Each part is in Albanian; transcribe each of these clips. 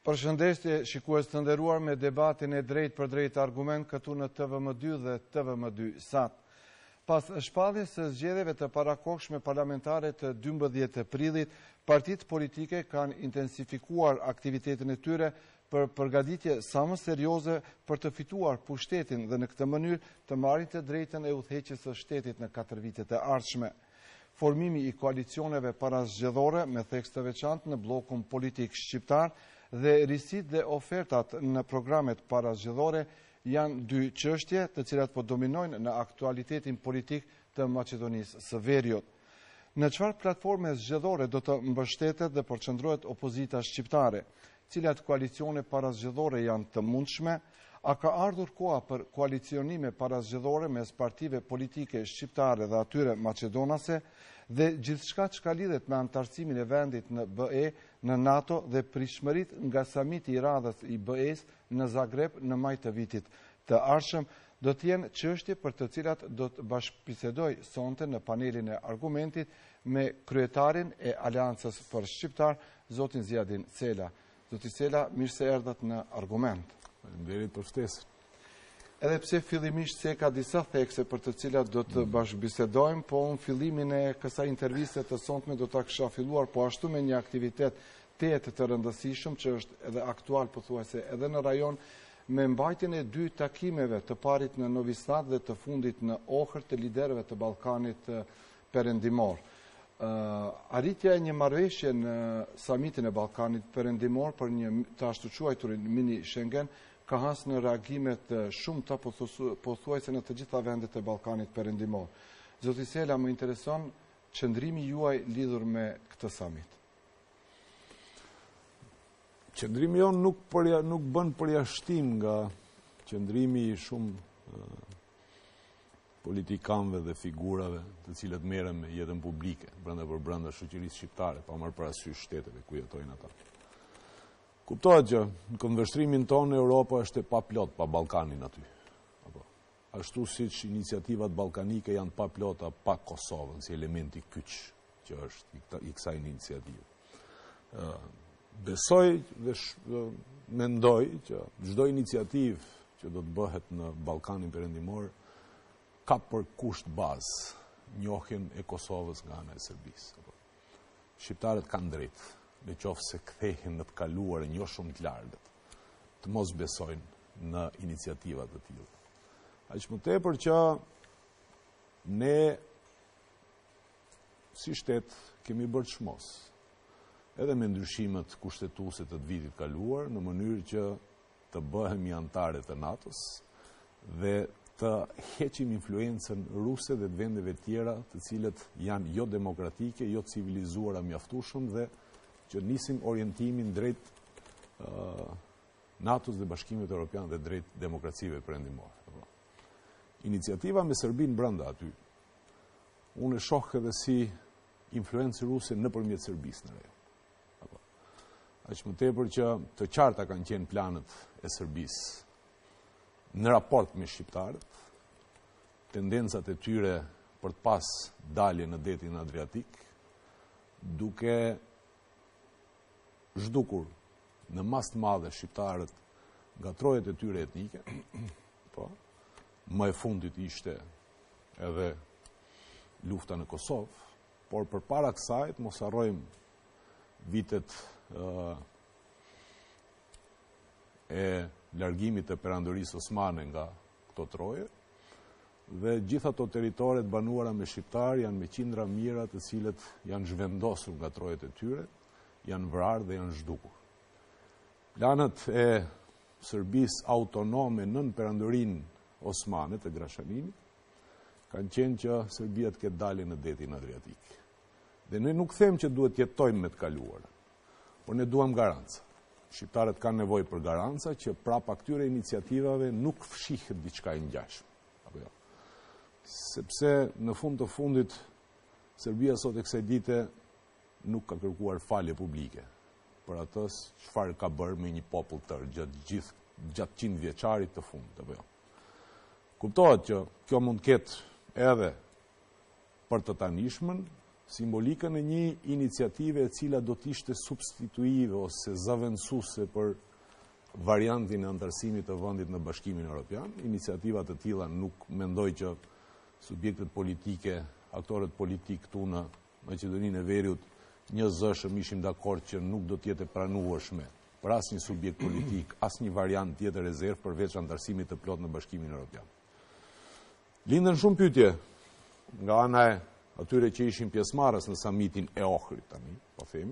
Përshëndetje, shikues të nderuar, me debatin e drejt për drejt argument këtu në TVM2 dhe TVM2 Sat. Pas shpalljes së zgjedhjeve të parakohshme parlamentare të 12 prillit, partitë politike kanë intensifikuar aktivitetin e tyre për përgatitje sa më serioze për të fituar pushtetin dhe në këtë mënyrë të marrin të drejtën e udhëheqjes së shtetit në 4 vitet e ardhshme. Formimi i koalicioneve parazgjedhore me theks të veçantë në bllokun politik shqiptar dhe risit dhe ofertat në programet parazgjedhore janë dy çështje të cilat po dominojnë në aktualitetin politik të Maqedonisë së Veriut. Në çfarë platforme zgjedhore do të mbështetet dhe përqendrohet opozita shqiptare, cilat koalicione parazgjedhore janë të mundshme, a ka ardhur koha për koalicionime parazgjedhore mes partive politike shqiptare dhe atyre maqedonase dhe gjithçka çka lidhet me antarësimin e vendit në BE, në NATO dhe prishmërit nga samiti i radhës i BE-s në Zagreb në maj të vitit të ardhshëm, do të jenë çështje për të cilat do të bashkëbisedoj sonte në panelin e argumentit me kryetarin e Aleancës për Shqiptar, zotin Zjadin Cela. Zoti Cela, mirë se erdhët në argument. Faleminderit për ftesën. Edhe pse fillimisht se ka disa thekse për të cilat do të bashkëbisedojmë, po në fillimin e kësaj interviste të sonte do ta kisha filluar po ashtu me një aktivitet të rëndësishëm që është edhe aktual pothuajse edhe në rajon, me mbajtjen e 2 takimeve, të parit në Novi Sad dhe të fundit në Ohër, të liderëve të Ballkanit Perëndimor. Arritja e një marrëveshje në samitin e Ballkanit Perëndimor për një të ashtu quajturin mini Schengen ka hasë në reagimet shumëta pothuajse në të gjitha vendet e Ballkanit Perëndimor. Zoti Cela, më intereson qëndrimi juaj lidhur me këtë samit. Qëndrimi jon nuk bën përjashtim nga qëndrimi i shumë politikanëve dhe figurave të cilët merren me jetën publike brenda shoqërisë shqiptare, pa marrë parasysh shteteve ku jetojnë ata. Kuptohet që në këndvështrimin tonë Europa është e paplot pa Ballkanin aty. Ashtu siç iniciativat ballkanike janë paplota pa Kosovën si elementi kyç që është i kësaj iniciative. Besoj dhe mendoj që çdo iniciativë që do të bëhet në Ballkanin Perëndimor ka për kusht bazë njohjen e Kosovës nga ana e Serbisë. Shqiptarët kanë drejtë, në qoftë se kthehen në të kaluarën jo shumë të largët, të mos besojnë në iniciativa të tilla. Aq më tepër që ne si shtet kemi bërë çmos edhe me ndryshimet kushtetuese të vitit kaluar në mënyrë që të bëhemi anëtarë të NATO-s dhe të heqim influencën ruse dhe të vendeve tjera të cilët janë jo demokratike, jo civilizuara mjaftueshëm dhe që nisin orientimin drejt NATO-s dhe Bashkimit Evropian dhe drejt demokracive perëndimore. Iniciativa me Serbinë brenda aty, unë e shoh edhe si influencë ruse nëpërmjet Serbisë në rejon. Aq më tepër që të qarta kanë qenë planet e Serbisë në raport me shqiptarët, tendencat e tyre për të pas dalje në detin Adriatik, duke zhdukur në mas të madhe shqiptarët nga trojet e tyre etnike, po, më e fundit ishte edhe lufta në Kosovë, por përpara kësaj mos harrojmë vitet e largimit të perandorisë osmane nga këto troje, dhe gjitha ato teritoret banuara me shqiptar janë me qindra mijëra të cilët janë zhvendosur nga trojet e tyre, janë vrarë dhe janë zhdukur. Planët e Serbisë autonome nën perandorinë osmane të Grashaninit kanë qenë që Serbia të ketë dalje në detin Adriatik. Dhe ne nuk them që duhet jetojmë me të kaluarën, por ne duam garanca. Shqiptarët kanë nevojë për garanca që prapa këtyre iniciativave nuk fshihet diçka e ngjashme. Apo jo. Sepse në fund të fundit Serbia sot e kësaj dite nuk ka kërkuar falje publike për atë çfarë ka bërë me një popull tërë gjatë 100 vjeçarit të fundit, apo jo. Kuptohet që kjo mund të ketë edhe për të tanishmen simbolikën e një iniciative e cila do t'ishte substituive ose zavendësuese për variantin e antarësimit të vendit në Bashkimin Evropian. Iniciativat të tilla nuk mendoj që subjektet politike, aktorët politik këtu në Maqedoninë e Veriut njëzëshëm ishim dakord që nuk do t'jete pranueshme për asnjë subjekt politik, asnjë variant tjetër rezervë përveç antarësimit të plot në Bashkimin Evropian. Lindën shumë pyetje nga ana e atyre që ishin pjesëmarrës në samitin e Ohrit tani, po themi.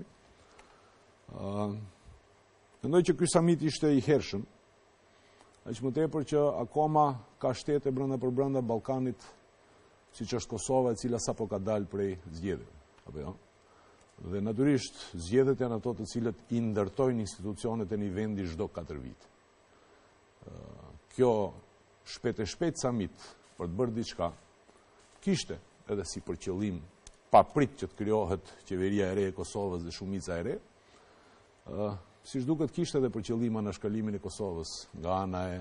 Mendoj që ky samit ishte i hershëm, aq më tepër që akoma ka shtete brenda për brenda Ballkanit, siç është Kosova, e cila sapo ka dalë prej zgjedhjeve, apo jo? Dhe natyrisht zgjedhjet janë ato të cilët i ndërtojnë institucionet e një vendi çdo 4 vite. Kjo shpejt e shpejt samit për të bërë diçka kishte edhe si për qëllim paprit që të krijohet qeveria e re e Kosovës dhe shumica e re, siç duket kishte edhe për qëllim anashkalimin e Kosovës nga ana e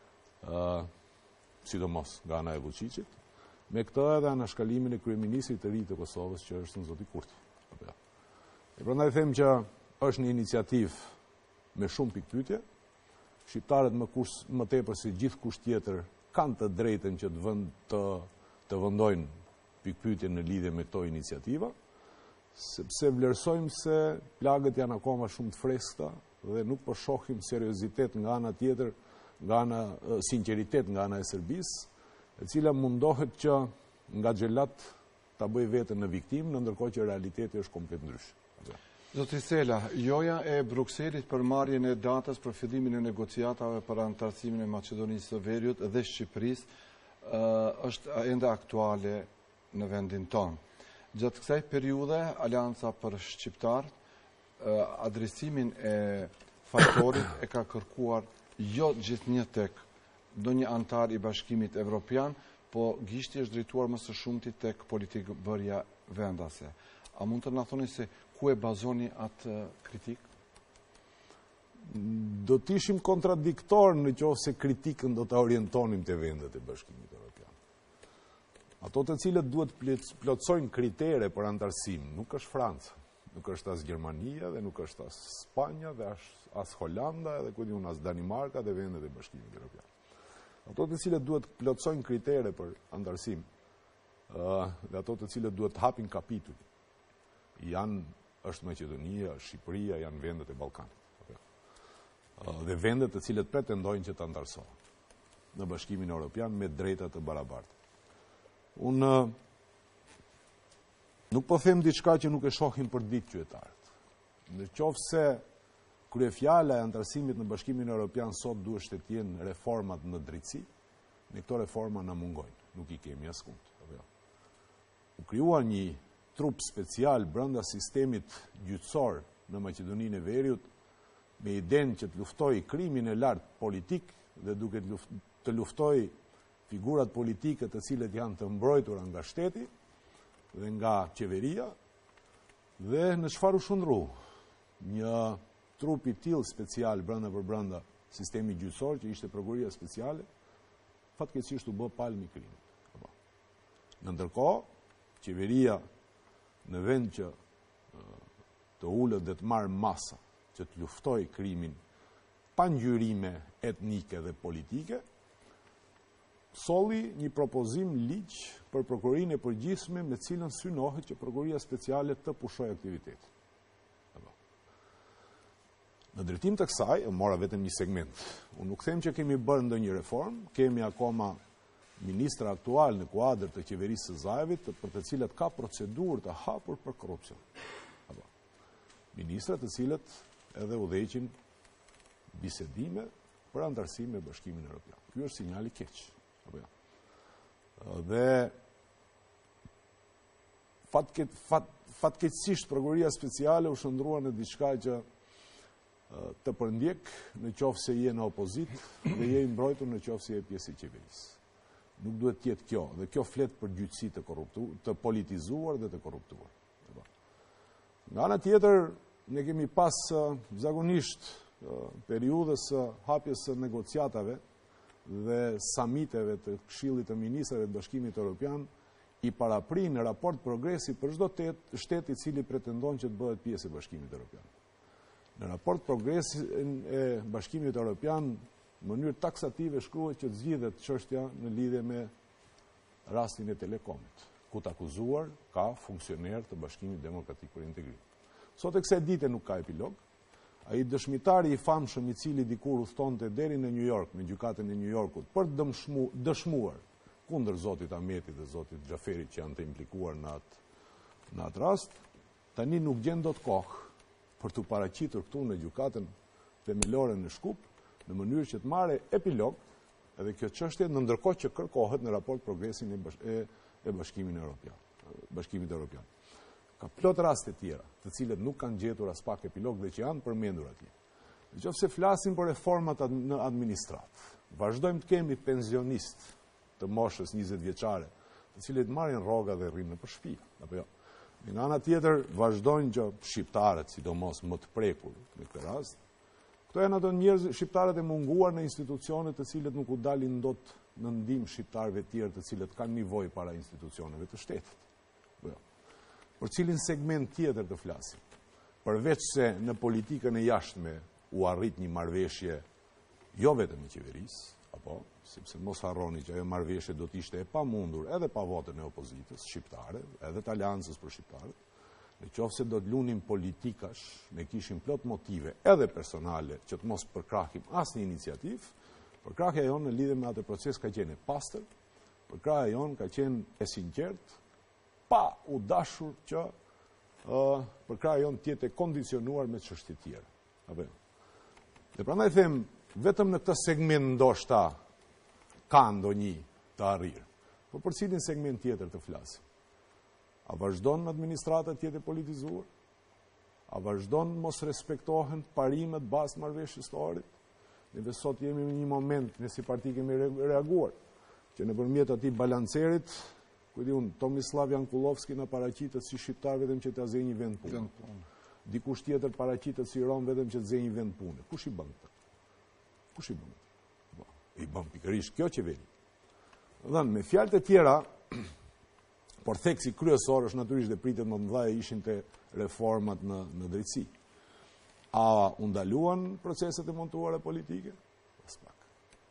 sidomos nga ana e Vučićit, me këtë edhe anashkalimin e kryeministrit të ri të Kosovës që është Zoti Kurti. E prandaj them që është një iniciativë me shumë pikpyetje. Shqiptarët më tepër se gjithkusht tjetër kanë të drejtën që të vendojnë pikpyetje në lidhje me këto iniciativa, sepse vlerësojmë se plagët janë akoma shumë të freskëta dhe nuk po shohim seriozitet nga ana tjetër, nga ana sinqeritet nga ana e Serbisë, e cila mundohet që nga xhelat ta bëj veten në viktimë, në ndërkohë që realiteti është komplet ndryshe. Zoti Sela, joja e Brukselit për marrjen e datës për fillimin e negociatave për antarësimin e Maqedonisë së Veriut dhe Shqipërisë është ende aktuale në vendin tonë. Gjatë kësaj periudhe, Alianca për Shqiptarët, adresimin e faktorit e ka kërkuar jo gjithnjë tek ndonjë antar i Bashkimit Evropian, po gishti është drejtuar më së shumti tek politikë bërja vendase. A mund të na thoni se ku e bazoni atë kritik? Do t'ishim kontradiktor në qoftë se kritikën do ta orientonim te vendet e Bashkimit Evropian. Ato të cilët duhet plotësojnë kritere për antarësim, nuk është Franca, nuk është as Gjermania dhe nuk është as Spanja dhe as Holanda dhe ku diun as Danimarka dhe vendet e Bashkimit Evropian. Ato të cilët duhet plotësojnë kritere për antarësim dhe ato të cilët duhet hapin kapitull është Maqedonia, Shqipëria, janë vendet e Ballkanit. Dhe vendet të cilët pretendojnë që të antarësohen në Bashkimin Evropian me drejta të barabarta. Unë nuk po them diçka që nuk e shohim për ditë qytetarët. Në qoftë se kryefjala e antarësimit në Bashkimin Evropian sot duhet të jenë reformat në drejtësi, me këto reforma na mungojnë, nuk i kemi askund. U krijua një trup special brenda sistemit gjyqësor në Maqedoninë e Veriut me idenë që të luftoj krimin e lartë politik dhe duke të luftoj figurat politike të cilët janë të mbrojtura nga shteti dhe nga qeveria, dhe në çfarë u shndrru një trup i tillë special brenda për brenda sistemi gjyqësor që ishte prokuroria speciale, fatkeqësisht u bë palmi i krimit. Në ndërkohë, qeveria në vend që të ullët dhe të marrë masa që të luftoj krimin pa ngjyrime etnike dhe politike, solli një propozim ligj për prokurorinë e përgjithshme me cilën synohet që prokuroria speciale të pushojë aktivitetin. Në drejtim të kësaj, e mora vetëm një segment. Unë nuk them që kemi bërë ndonjë reform, kemi akoma ministra aktual në kuadër të qeverisë së Zajevit, për të cilët ka procedurë të hapur për korrupsion. Ministra të cilët edhe udhëheqin bisedime për antarësim me Bashkimin Evropian. Ky është sinjal i keq. Dhe fatkeqësisht prokuroria speciale u shndrua në diçka që të përndjek në qoftë se je në opozit dhe je i mbrojtur në qoftë se je pjesë e qeverisë. Nuk duhet të jetë kjo, dhe kjo flet për gjyqësi të politizuar dhe të korruptuar. Nga ana tjetër, ne kemi pas zakonisht periudhës së hapjes së negociatave dhe samiteve të Këshillit të Ministrave të Bashkimit Evropian, i parapri në raport progresi për çdo shtet i cili pretendon që të bëhet pjesë e Bashkimit Evropian. Në raport progresi e Bashkimit Evropian, në mënyrë taksative shkruhet që zgjidhet çështja në lidhje me rastin e Telekomit, ku të akuzuar ka funksioner të Bashkimit Demokratik për Integrim. Sot e kësaj dite nuk ka epilog. Ai dëshmitari i famshëm i cili dikur udhtonte deri në New York, në gjykatën e New Yorkut, për dëshmuar kundër zotit Ahmeti dhe zotit Xhaferi që janë të implikuar në atë rast, tani nuk gjen dot kohë për të paraqitur këtu në gjykatën themelore në Shkup, në mënyrë që të marrë epilog edhe kjo çështje, në ndërkohë që kërkohet në raport progresin e Bashkimit Evropian. Ka plot raste tjera, të cilët nuk kanë gjetur as pak epilog dhe që janë përmendur atje. Nëse flasim për reformat në administratë, vazhdojmë të kemi pensionistë të moshës 20 vjeçare, të cilët marrin rroga dhe rrinë nëpër shtëpi, apo jo. Në ana tjetër vazhdojnë që shqiptarët, sidomos më të prekur në këtë rast, këto janë ato njerëz shqiptarët e munguar në institucione të cilët nuk u dalin dot në ndihmë shqiptarëve të tjerë të cilët kanë nevojë para institucioneve të shtetit. Po jo. Për cilin segment tjetër të flasim? Përveç se në politikën e jashtme u arrit një marrëveshje jo vetëm i qeverisë, apo sepse mos harroni që ajo marrëveshje do të ishte e pamundur edhe pa votën e opozitës shqiptare, edhe të aleancës për shqiptarët. Nëse do të lunim politikash, ne kishim plot motive edhe personale që të mos përkrahim asnjë iniciativë. Përkrahja jonë në lidhje me atë proces ka qenë e pastër, përkrahja jonë ka qenë e sinqertë, pa u dashur që përkrahja jonë të jetë e kondicionuar me çështje të tjera. Apo. Dhe prandaj them, vetëm në këtë segment ndoshta ka ndonjë të arrirë. Po për cilin segment tjetër të flasim? A vazhdon administrata të jetë e politizuar? A vazhdon mos respektohen parimet bazë marrëveshjes së orit? Ne sot jemi në një moment, ne si parti kemi reaguar, që nëpërmjet atij balancerit, ku di unë, Tomislav Jankullovski na paraqitet si shqiptar vetëm që të azej një vend pune. Dikush tjetër paraqitet si rom vetëm që të zej një vend pune. Kush i bën këtë? Kush i bën? I bën pikërisht kjo qeveri. Dhënë, me fjalët e tjera, por theksi kryesor është natyrisht dhe pritet më të mëdha ishin te reformat në drejtësi. A u ndaluan proceset e montuara politike? Pas pak.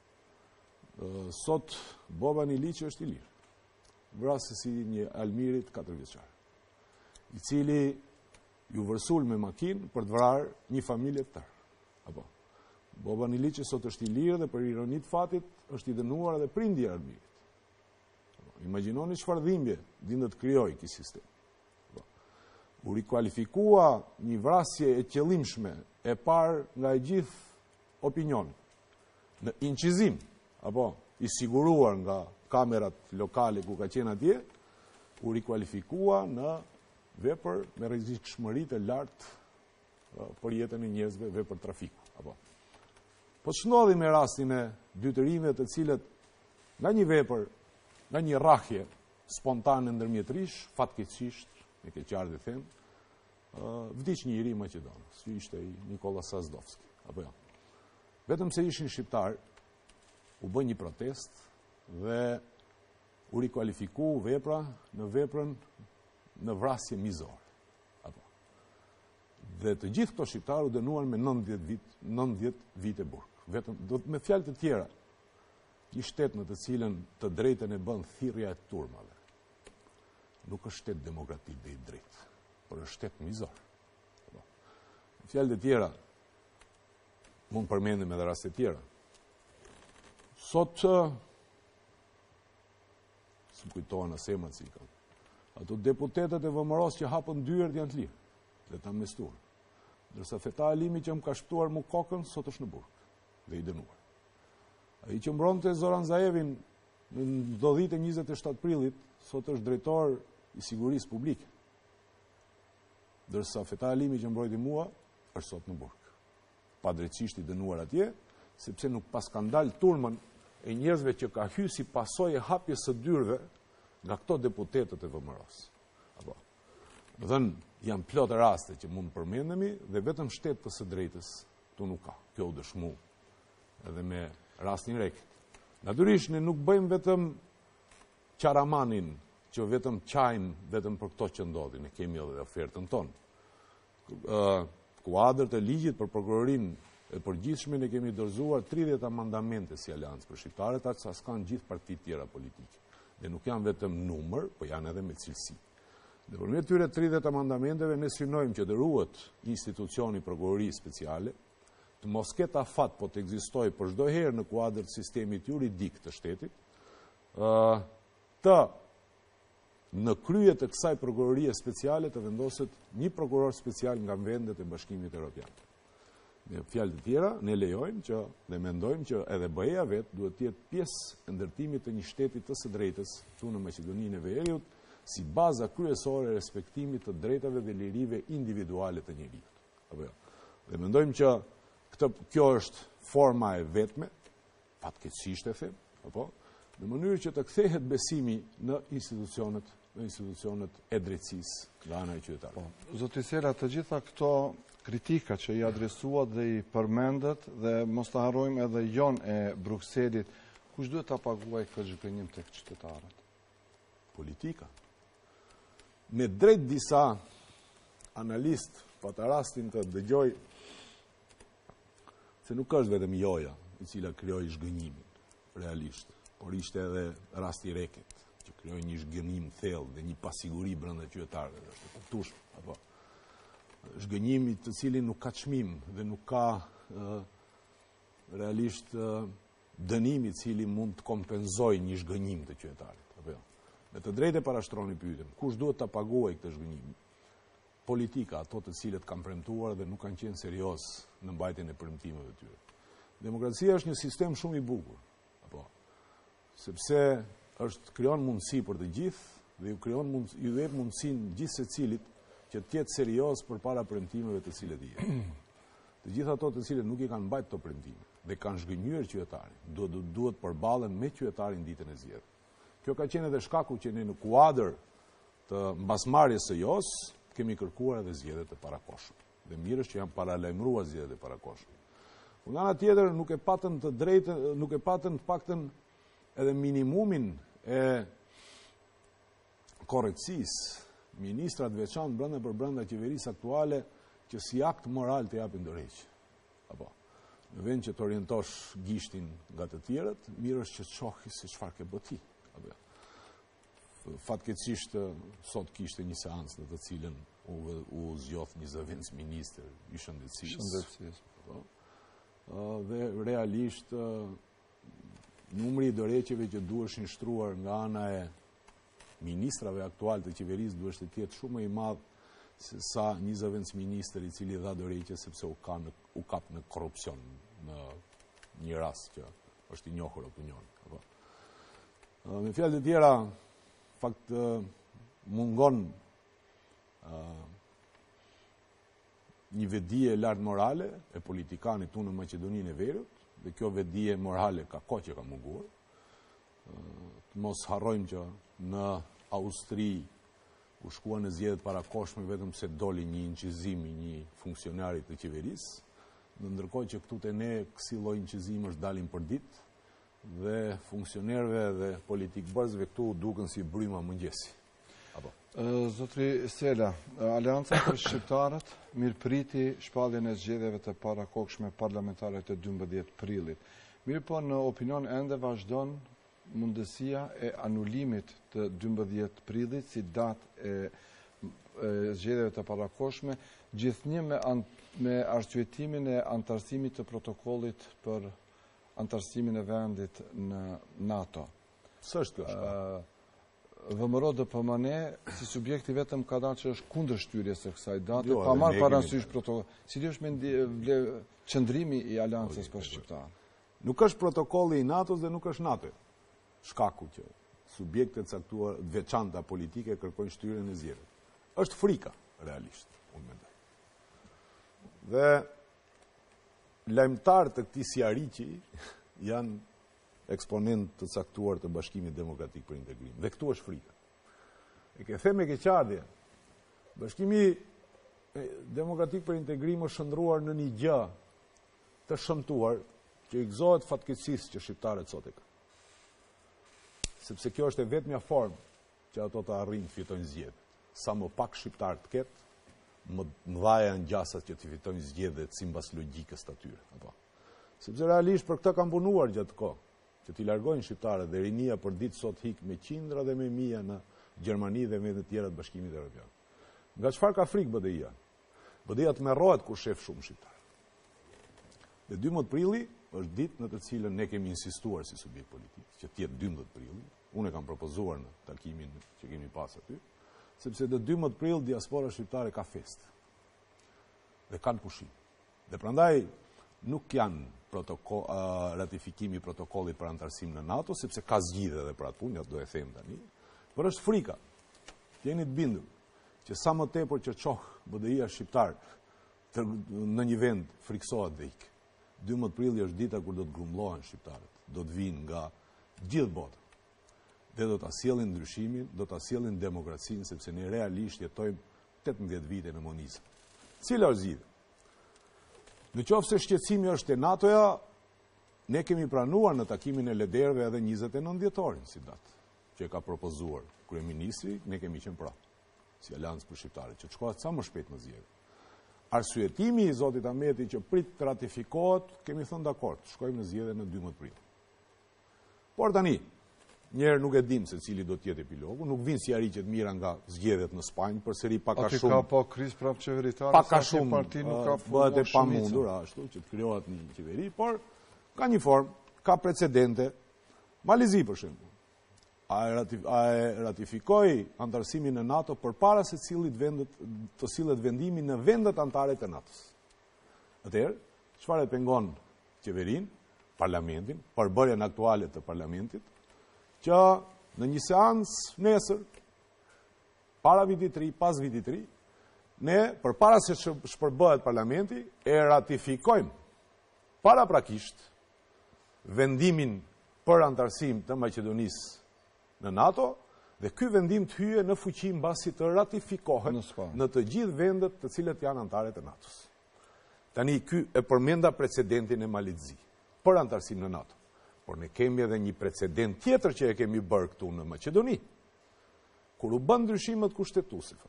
Sot Boban Iliçi është i lirë. Vrasë si një almirit 4 vjeçar, i cili ju vërsul me makinë për të vrarë një familje të tërë. Apo. Boban Iliçi sot është i lirë dhe për ironi të fatit është i dënuar edhe prindi i almirit. Imagjinoni çfarë dhimbje dinte të krijojë ky sistem. U rikualifikua një vrasje e qëllimshme e parë nga e gjithë opinioni në incizim, apo i siguruar nga kamerat lokale ku ka qenë atje, u rikualifikua në vepër me rrezikshmëri të lartë për jetën e njerëzve, vepër trafiku, apo. Po ç'ndodhi me rastin e dytërimeve të cilët nga një vepër, nga një rrahje spontane ndërmjetërish, fatkeqësisht, me keqardhje them, vdiq një iri maqedonës, që ishte i Nikola Sazdovski, apo jo. Vetëm se ishin shqiptar, u bë një protest dhe u rikualifiku vepra në veprën në vrasje mizore. Apo. Dhe të gjithë këto shqiptarë u dënuan me 90 vite burg. Vetëm me fjalë të tjera, një shtet në të cilën të drejtën e bën thirrja e turmave. Nuk është shtet demokratik dhe i drejtë, por është shtet mizor. Apo. Me fjalë të tjera, mund përmendim edhe raste tjera. Sot së kujtohen asemat si kanë. Ato deputetët e VMRO-s që hapën dyert janë të lirë dhe të amnestuar. Ndërsa Feta Alimi që më ka shpëtuar mu kokën, sot është në burg dhe i dënuar. Ai që mbronte Zoran Zaevin në ndodhitë e 27 prillit, sot është drejtor i sigurisë publike. Ndërsa Feta Alimi që mbrojti mua, është sot në burg. Padrejtisht i dënuar atje, sepse nuk pas ka ndalë turmën e njerëzve që ka hyrë si pasojë e hapjes së dyrëve nga këto deputetët e VMRO-s. Apo. Dhënë janë plot raste që mund përmendemi dhe vetëm shtetë të së drejtës tu nuk ka. Kjo u dëshmu edhe me rastin Rekit. Natyrisht ne nuk bëjmë vetëm qaramanin që vetëm qajnë vetëm për këto që ndodhin, ne kemi edhe ofertën tonë. Kuadrët e ligjit për prokurorin e përgjithshme ne kemi dorëzuar 30 amandamente si Aleancë për Shqiptarët, aq sa s'kan gjithë partitë tjera politike. Dhe nuk janë vetëm numër, po janë edhe me cilësi. Dhe përmes këtyre 30 amendamenteve ne synojmë që të ruhet institucioni prokurorisë speciale, të mos ketë afat, po të ekzistojë për çdo herë në kuadër të sistemit juridik të shtetit, të në krye të kësaj prokurorie speciale të vendoset një prokuror special nga vendet e Bashkimit Evropian. Me fjalë të tjera, ne lejojmë që dhe mendojmë që edhe BE-ja vetë duhet të jetë pjesë e ndërtimit të një shteti të së drejtës këtu në Maqedoninë e Veriut, si baza kryesore e respektimit të drejtave dhe lirive individuale të njerëzit. Apo jo. Dhe mendojmë që kjo është forma e vetme, fatkeqësisht e them, apo, në mënyrë që të kthehet besimi në institucionet e drejtësisë nga ana e qytetarëve. Zoti Sela, të gjitha këto kritika që i adresuat dhe i përmendet dhe mos të harrojmë edhe jon e Brukselit, kush duhet ta paguaj këtë zhgënjim tek qytetarët? Politika. Me drejt disa analist, pata rastin të dëgjoj se nuk është vetëm joja i cila krijoi zhgënjimin, realisht, por ishte edhe rasti Reket, që krijoi një zhgënjim thellë dhe një pasiguri brenda qytetarëve, është e kuptueshme, apo zhgënjimi të cilin nuk ka çmim dhe nuk ka realisht dënimi i cili mund të kompenzojë një zhgënjim të qytetarit, apo jo. Me të drejtë parashtroni pyetjen, kush duhet ta paguajë këtë zhgënjim? Politika, ato të cilët kanë premtuar dhe nuk kanë qenë serioz në mbajtjen e premtimeve të tyre. Demokracia është një sistem shumë i bukur, apo, sepse krijon mundësi për të gjithë dhe ju jep mundësinë gjithë secilit që të jetë serioz përpara premtimeve të cilët i jep. Të gjithë ato të cilët nuk i kanë mbajtur to premtime dhe kanë zhgënjur qytetarin, duhet përballen me qytetarin ditën e zgjedhjeve. Kjo ka qenë edhe shkaku që ne në kuadër të mbasmarrjes së jos kemi kërkuar edhe zgjedhjet e parakohshme. Dhe mirë është që janë paralajmëruar zgjedhjet e parakohshme. Nga ana tjetër nuk e patën të drejtën, nuk e patën të paktën edhe minimumin e korrektësisë ministrat veçantë brenda qeverisë aktuale që si akt moral të japin dorëheqje. Apo në vend që të orientosh gishtin nga të tjerët, mirë është që të shohë se çfarë ke bëti. Fatkeqësisht sot kishte një seancë në të cilën u zgjodh një zëvendës ministër i shëndetësisë. Dhe realisht numri i dorëheqjeve që duheshin shtruar nga ana e ministrave aktual të qeverisë duhet të jetë shumë më i madh se sa një zëvendës ministër i cili dha dorëheqje sepse u kap në korrupsion në një rast që është i njohur opinion. Me fjalë të tjera, fakt mungon një vedije lartë morale e politikanit tu në Maqedoninë e Veriut, dhe kjo vedije morale ka kohë që ka munguar. Mos harrojmë që në Austri u shkuan në zgjedhjet parakohshme vetëm se doli një inqizim i një funksionari të qeverisë, ndërkohë që këtu te ne kësi lloj inqizimësh dalin për ditë dhe funksionerëve dhe politikbërësve këtu duken si bryma mëngjesi. Zotri Sela, Aleanca për Shqiptarët mirëpriti shpalljen e zgjedhjeve të parakohshme parlamentare të 12 prillit. Mirë po në opinion ende vazhdon mundësia e anulimit të 12 prillit si datë e zgjedhjeve të parakohshme, gjithnjë me arsyetimin e antarësimit të protokollit për antarësimin e vendit në NATO. S'është kjo shka? VMRO DPMN si subjekti vetëm ka dalë që është kundër shtyries së kësaj date, pa marrë parasysh protokoll. Cili është qëndrimi i Aleancës për Shqiptarët? Nuk është protokolli i NATO-s dhe nuk është NATO. Shkaku që subjektet caktuar veçanta politike kërkojnë shtyrjen e zgjedhjeve. Është frika, realisht, unë mendoj. Dhe lajmtarë të këtij sjarriqi janë eksponent të caktuar të Bashkimit Demokratik për Integrim. Dhe këtu është frika. E ke theme ke qardhje. Bashkimi Demokratik për Integrim është shndruar në një gjë të shëmtuar që i gëzohet fatkeqësisë që shqiptarët sot e kanë. Sepse kjo është e vetmja formë që ato të arrijnë të fitojnë zgjedhjet. Sa më pak shqiptar të ketë, më mëdha janë gjasat që të fitojnë zgjedhjet sipas logjikës të tyre. Apo. Sepse realisht për këtë kanë punuar gjatë kohë, që t'i largojnë shqiptarët dhe rinia për ditë sot hik me qindra dhe me mija në Gjermani dhe vende tjera të Bashkimit Evropian. Nga çfarë ka frikë BDI-a? BDI-a të merrohet kur shef shumë shqiptar. Dhe 12 prilli është ditë në të cilën ne kemi insistuar si subjekt politik, që të jetë 12 prilli. Unë e kam propozuar në takimin që kemi pas aty, sepse dhe 12 prill diaspora shqiptare ka fest. Dhe kanë pushim. Dhe prandaj nuk janë ratifikimi protokollit për antarësim në NATO, sepse ka zgjidhje edhe për atë punë, do e them tani. Por është frika. Jeni të bindur që sa më tepër që çoh BDI-a shqiptar në një vend friksohet dhe ik. 12 prilli është dita kur do të grumbullohen shqiptarët, do të vinë nga gjithë bota. Dhe do ta sjellin ndryshimin, do ta sjellin demokracinë, sepse ne realisht jetojmë 18 vite në monizëm. Cila është zgjidhja? Në qoftë se shqetësimi është te NATO-ja, ne kemi pranuar në takimin e liderëve edhe 29 dhjetorin si datë, që e ka propozuar kryeministri, ne kemi qenë pra, si Aleancë për Shqiptarët, që të shkohet sa më shpejt në zgjedhje. Arsyetimi i zotit Ahmeti që prit të ratifikohet, kemi thënë dakord, shkojmë në zgjedhje në 12 prill. Por tani, njerë nuk e dim se cili do të jetë epilogu, nuk vinë si ariqet mira nga zgjedhjet në Spanjë, përsëri paka shumë. Aty ka po krizë prapë qeveritare, paka shumë bëhet e pamundur ashtu që të krijohet një qeveri, por ka një formë, ka precedente. Malizi për shembull. A e ratifikoi antarësimin në NATO përpara se të sillet vendimi në vendet anëtare të NATO-s. Atëherë, çfarë e pengon qeverinë, parlamentin, përbërjen aktuale të parlamentit, që në një seancë nesër, para vitit 3, pas vitit 3, ne, përpara se shpërbëhet parlamenti, e ratifikojmë paraprakisht vendimin për antarësim të Maqedonisë në NATO, dhe ky vendim të hyje në fuqi mbasi të ratifikohet në të gjithë vendet të cilët janë anëtare të NATO-s. Tani ky e përmenda precedentin e Malizi për antarësim në NATO. Por ne kemi edhe një precedent tjetër që e kemi bërë këtu në Maqedoni, kur u bën ndryshimet kushtetuese.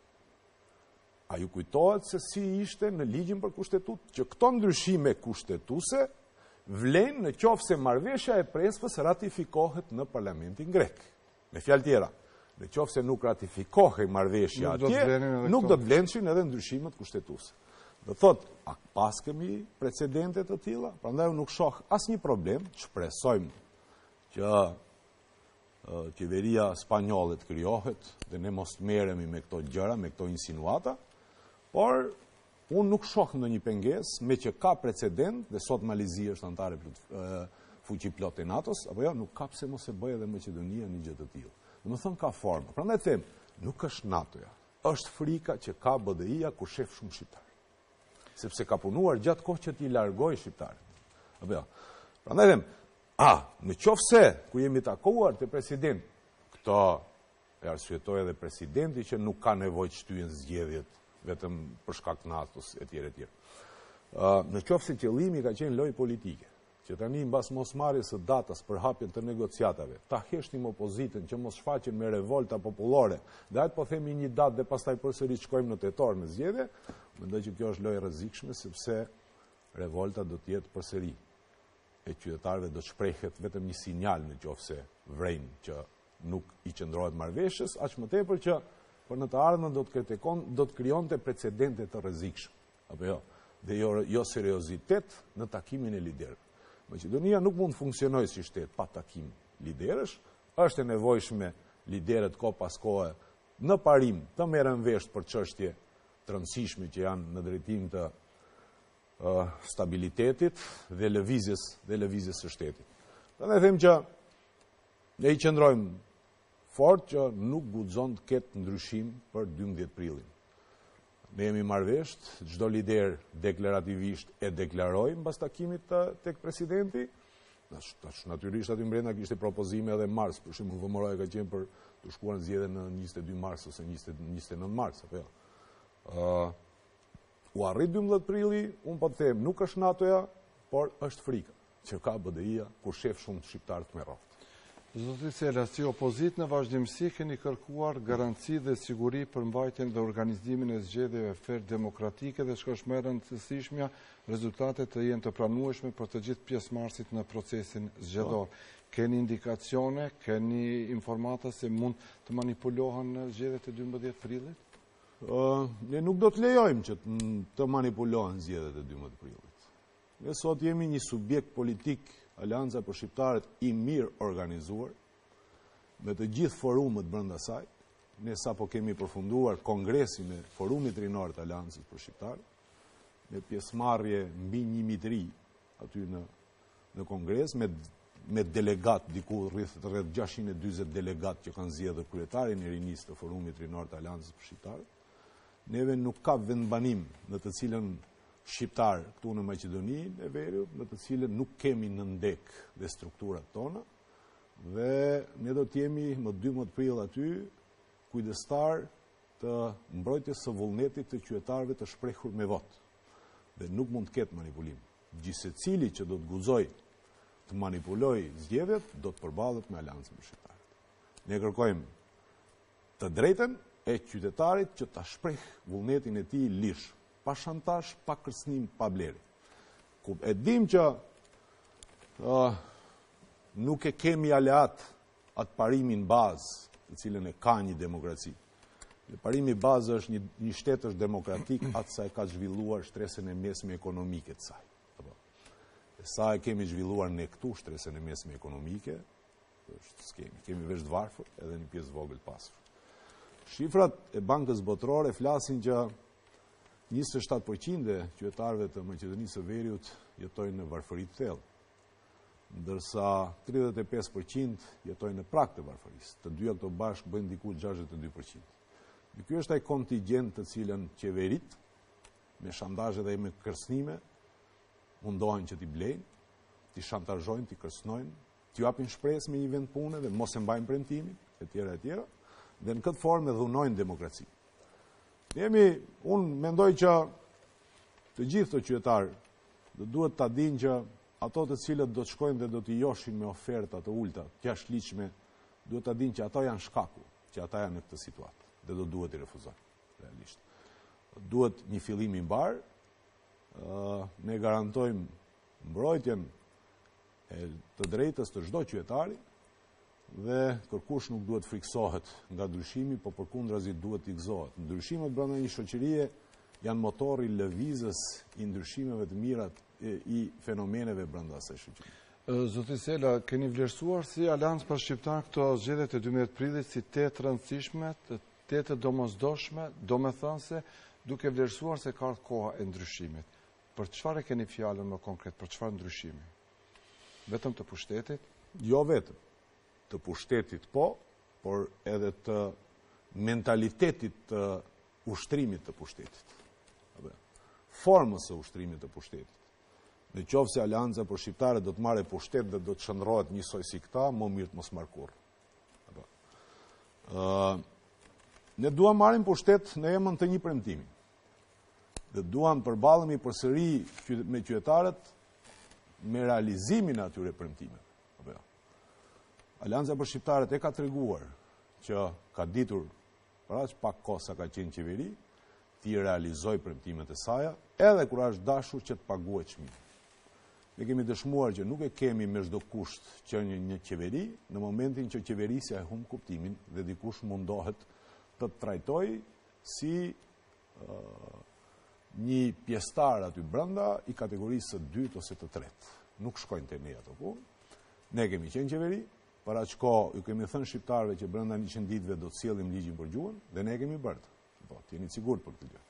A ju kujtohet se si ishte në ligjin për kushtetut, që këto ndryshime kushtetuese vlen në qoftë se marrëveshja e Prespës ratifikohet në parlamentin grek. Me fjalë tjera, në qoftë se nuk ratifikohej marrëveshja atje, nuk do të vlenshin edhe ndryshimet kushtetuese. Do thot, a pas kemi precedente të tilla, prandaj unë nuk shoh asnjë problem, shpresojmë që qeveria spanjolle të krijohet dhe ne mos merremi me këto gjëra, me këto insinuata, por unë nuk shoh ndonjë pengesë me që ka precedent dhe sot Malizi është anëtare fuqi plot e NATO-s, apo jo, nuk ka pse mos e bëjë edhe Maqedonia një gjë të tillë. Domethënë ka formë. Prandaj them, nuk është NATO-ja, është frika që ka BDI-ja kur shef shumë shqiptar. Sepse ka punuar gjatë kohë që t'i largoj shqiptarët. Apo jo. Prandaj them, në qoftë se ku jemi takuar te president, këto e arsyetoi edhe presidenti që nuk ka nevojë të shtyhen zgjedhjet vetëm për shkak të NATO-s etj etj. Në qoftë se qëllimi ka qenë lojë politike, që tani mbas mosmarrjes së datës për hapjen të negociatave, ta heshtim opozitën që mos shfaqen me revolta popullore, dhe atë po themi një datë dhe pastaj përsëri shkojmë në tetor me zgjedhje, mendoj që kjo është lojë rrezikshme sepse revolta do të jetë përsëri e qytetarëve, do të shprehet vetëm një sinjal në qoftë se vrejnë që nuk i qëndrohet marrëveshjes, aq më tepër që për në të ardhmen do të krijonte precedente të rrezikshme, apo jo, dhe jo seriozitet në takimin e liderëve. Maqedonia nuk mund të funksionojë si shtet pa takim liderësh, është e nevojshme liderët kohë pas kohe në parim të merren vesh për çështje të rëndësishme që janë në drejtim të stabilitetit dhe lëvizjes së shtetit. Prandaj them që ne i qëndrojmë fort që nuk guxon të ketë ndryshim për 12 prillin. Ne jemi marrëvesh, çdo lider deklarativisht e deklaroi mbas takimit tek presidenti. Natyrisht aty brenda kishte propozime edhe mars, për shembull VMRO ka qenë për të shkuar në zgjedhje në 22 mars ose 29 mars, apo jo. U arrit 12 prilli, unë po të them, nuk është NATO-ja, por është frika që ka BDI-ja kur shef shumë shqiptar të merrohet. Zoti Sela, si opozit në vazhdimsi keni kërkuar garanci dhe siguri për mbajtjen dhe organizimin e zgjedhjeve fer demokratike dhe çka është më e rëndësishmja, rezultatet të jenë të pranueshme për të gjithë pjesëmarrësit në procesin zgjedhor. Keni indikacione, keni informata se mund të manipulohen në zgjedhjet e 12 prillit? Ne nuk do të lejojmë që të manipulohen zgjedhjet e 12 prillit. Ne sot jemi një subjekt politik, Alianca për Shqiptarët, i mirë organizuar, me të gjithë forumet brenda saj. Ne sapo kemi përfunduar kongresin e forumit rinor të Aliancës për Shqiptarët, me pjesëmarrje mbi 1.000 aty në kongres, me delegat, diku rreth 640 delegat që kanë zgjedhur kryetarin e rinisë të forumit rinor të Aliancës për Shqiptarët. Neve nuk ka vendbanim në të cilën shqiptar këtu në Maqedoni e Veriut, në të cilën nuk kemi në ndek dhe strukturat tona, dhe ne do t'jemi më 12 prill aty kujdestar të mbrojtjes së vullnetit të qytetarëve të shprehur me votë. Dhe nuk mund të ketë manipulim. Gjithsecili që do të guxoj të manipuloj zgjedhjet, do të përballet me Aleancën për Shqiptarët. Ne kërkojmë të drejtën e qytetarit që ta shpreh vullnetin e tij lish, pa shantazh, pa kërcënim, pa blerje. E dim që nuk e kemi aleat atë parimin bazë, të cilën e ka një demokraci. Parimi bazë është një shtet është demokratik atë sa e ka zhvilluar shtresën e mesme ekonomike të saj. Sa e kemi zhvilluar ne këtu shtresën e mesme ekonomike, kemi vesh të varfër edhe një pjesë vogël pasur. Shifrat e Bankës Botërore flasin që 27% e qytetarëve të Maqedonisë së Veriut jetojnë në varfëri të thellë, ndërsa 35% jetojnë në prag të varfërisë. Të dyja këto bashkë bëjnë diku 62%. Dhe ky është ai kontingjent të cilën qeverit, me shantazhe dhe me kërcënime, mundohen që t'i blejnë, t'i shantazhojnë, t'i kërcënojnë, t'i japin shpresë me një vend pune dhe mos e mbajnë premtimin, etj. Dhe në këtë formë dhunojnë demokracinë. Unë mendoj që të gjithë të qytetarë dhe duhet ta dinë që ato të cilët do të shkojnë dhe do t'i joshin me oferta të ulta, të jashtëligjshme, duhet ta dinë që ato janë shkaku, që ata janë në këtë situatë dhe do duhet i refuzojnë realisht. Duhet një fillim i mbar, ne garantojmë mbrojtjen e të drejtës të çdo qytetari dhe kërkush nuk duhet friksohet nga ndryshimi, po përkundrazi duhet i gëzohet. Ndryshimet brenda një shoqërie janë motori lëvizës i ndryshimeve të mira i fenomeneve brenda asaj shoqërie. Zoti Sela, keni vlerësuar si Aleancë për Shqiptarë këto zgjedhjet e 12 prillit si të rëndësishme, të domosdoshme, domethënse, duke vlerësuar se ka koha e ndryshimit. Për çfarë keni fjalën më konkret, për çfarë ndryshimi? Vetëm të pushtetit? Jo vetëm të pushtetit po, por edhe të mentalitetit të ushtrimit të pushtetit. Formës së ushtrimit të pushtetit. Në qoftë se Aleanca për Shqiptarët do të marrë pushtet dhe do të shndrohet njësoj si këta, më mirë të mos marr kurrë. Ne duam marrim pushtet në emën të një premtimi. Dhe duam përballemi përsëri me qytetarët me realizimin e atyre premtimeve. Aleanca për Shqiptarët e ka treguar që ka ditur para aq pak kohë sa ka qenë qeveri, ti realizoj premtimet e saj, edhe kur është dashur që të paguhet çmim. Ne kemi dëshmuar që nuk e kemi me çdo kusht që një qeveri, në momentin që qeverisja e humb kuptimin dhe dikush mundohet të trajtoj si një pjesëtar aty brenda i kategorisë së dytë ose të tretë. Nuk shkojnë te ne ato punë. Ne kemi qenë qeveri, para që kohë ju kemi thënë shqiptarëve që brenda 100 ditëve do të sjellim ligjin për gjuhën, dhe ne kemi bërë. Jeni sigurt për këtë gjë.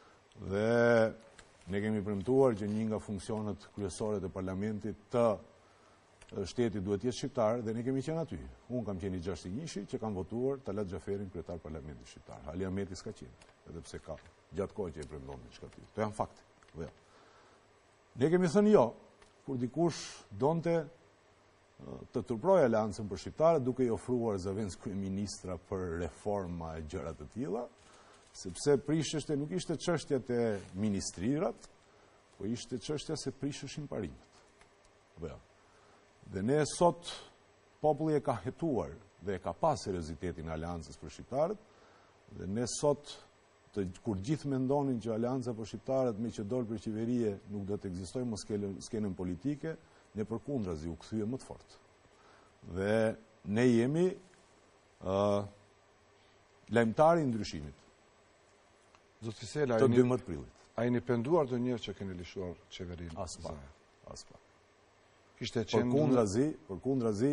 Dhe ne kemi premtuar që një nga funksionet kryesore të parlamentit të shtetit duhet të jetë shqiptar, dhe ne kemi qenë aty. Unë kam qenë i 61-shi që kam votuar Talat Xhaferin kryetar parlamentit shqiptar. Ali Ahmeti s'ka qenë, edhe pse ka gjatë kohë që e premton diçka tjetër. To janë fakte. Ne kemi thënë jo, kur dikush donte të turprojë Aleancën për Shqiptarët duke i ofruar zëvendës kryeministra për reforma e gjëra të tilla, sepse prisheshte nuk ishte çështja te ministrirat, po ishte çështja se prisheshin parimet. Dhe ne sot populli e ka hetuar dhe e ka pas seriozitetin e aleancës për shqiptarët, dhe ne sot, kur gjithë mendonin që aleanca për shqiptarët me që dolë për qeverie nuk do të ekzistojë më skenën politike, ne përkundrazi u kthye më të fortë. Dhe ne jemi lajmtari i ndryshimit. Zoti Sela, të 12 prillit. A jeni penduar do njërë që keni lishuar qeverinë? As pak. Përkundrazi,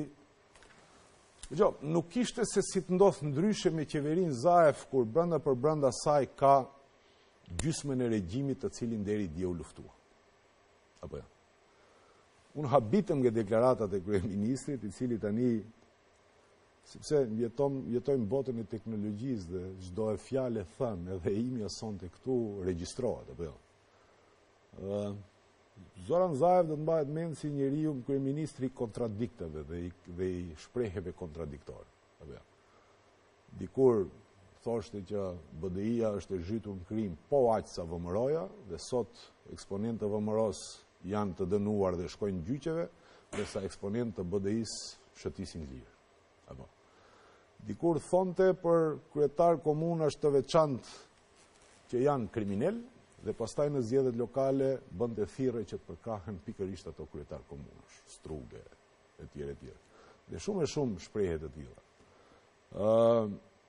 nuk ishte se si të ndodhë ndryshe me qeverinë Zaev, kur brenda për brenda saj ka gjysmën e regjimit të cilin deri dje u luftua. Apo ja. Unë habitëm nga deklaratat e kryeministrit, i cili tani, sepse jetojmë botën e teknologjisë dhe çdo e fjalë thënë, edhe imja sonte këtu regjistrohet, apo jo. Zoran Zaev do të mbahet mend si njeriu kryeministri kontradiktave dhe i shprehjeve kontradiktore. Apo jo. Dikur thoshte që BDI-ja është e zhytur në krim po aq sa VMRO-ja, dhe sot eksponentë të VMRO-s janë të dënuar dhe shkojnë gjyqeve, ndërsa eksponentë të BDI-s shëtisin lirë. Apo. Dikur thonte për kryetar komunash të veçantë që janë kriminal, dhe pastaj në zgjedhjet lokale bënte thirrje që të përkrahen pikërisht ato kryetar komunash, Struge, etj. Dhe shumë shprehje të tilla.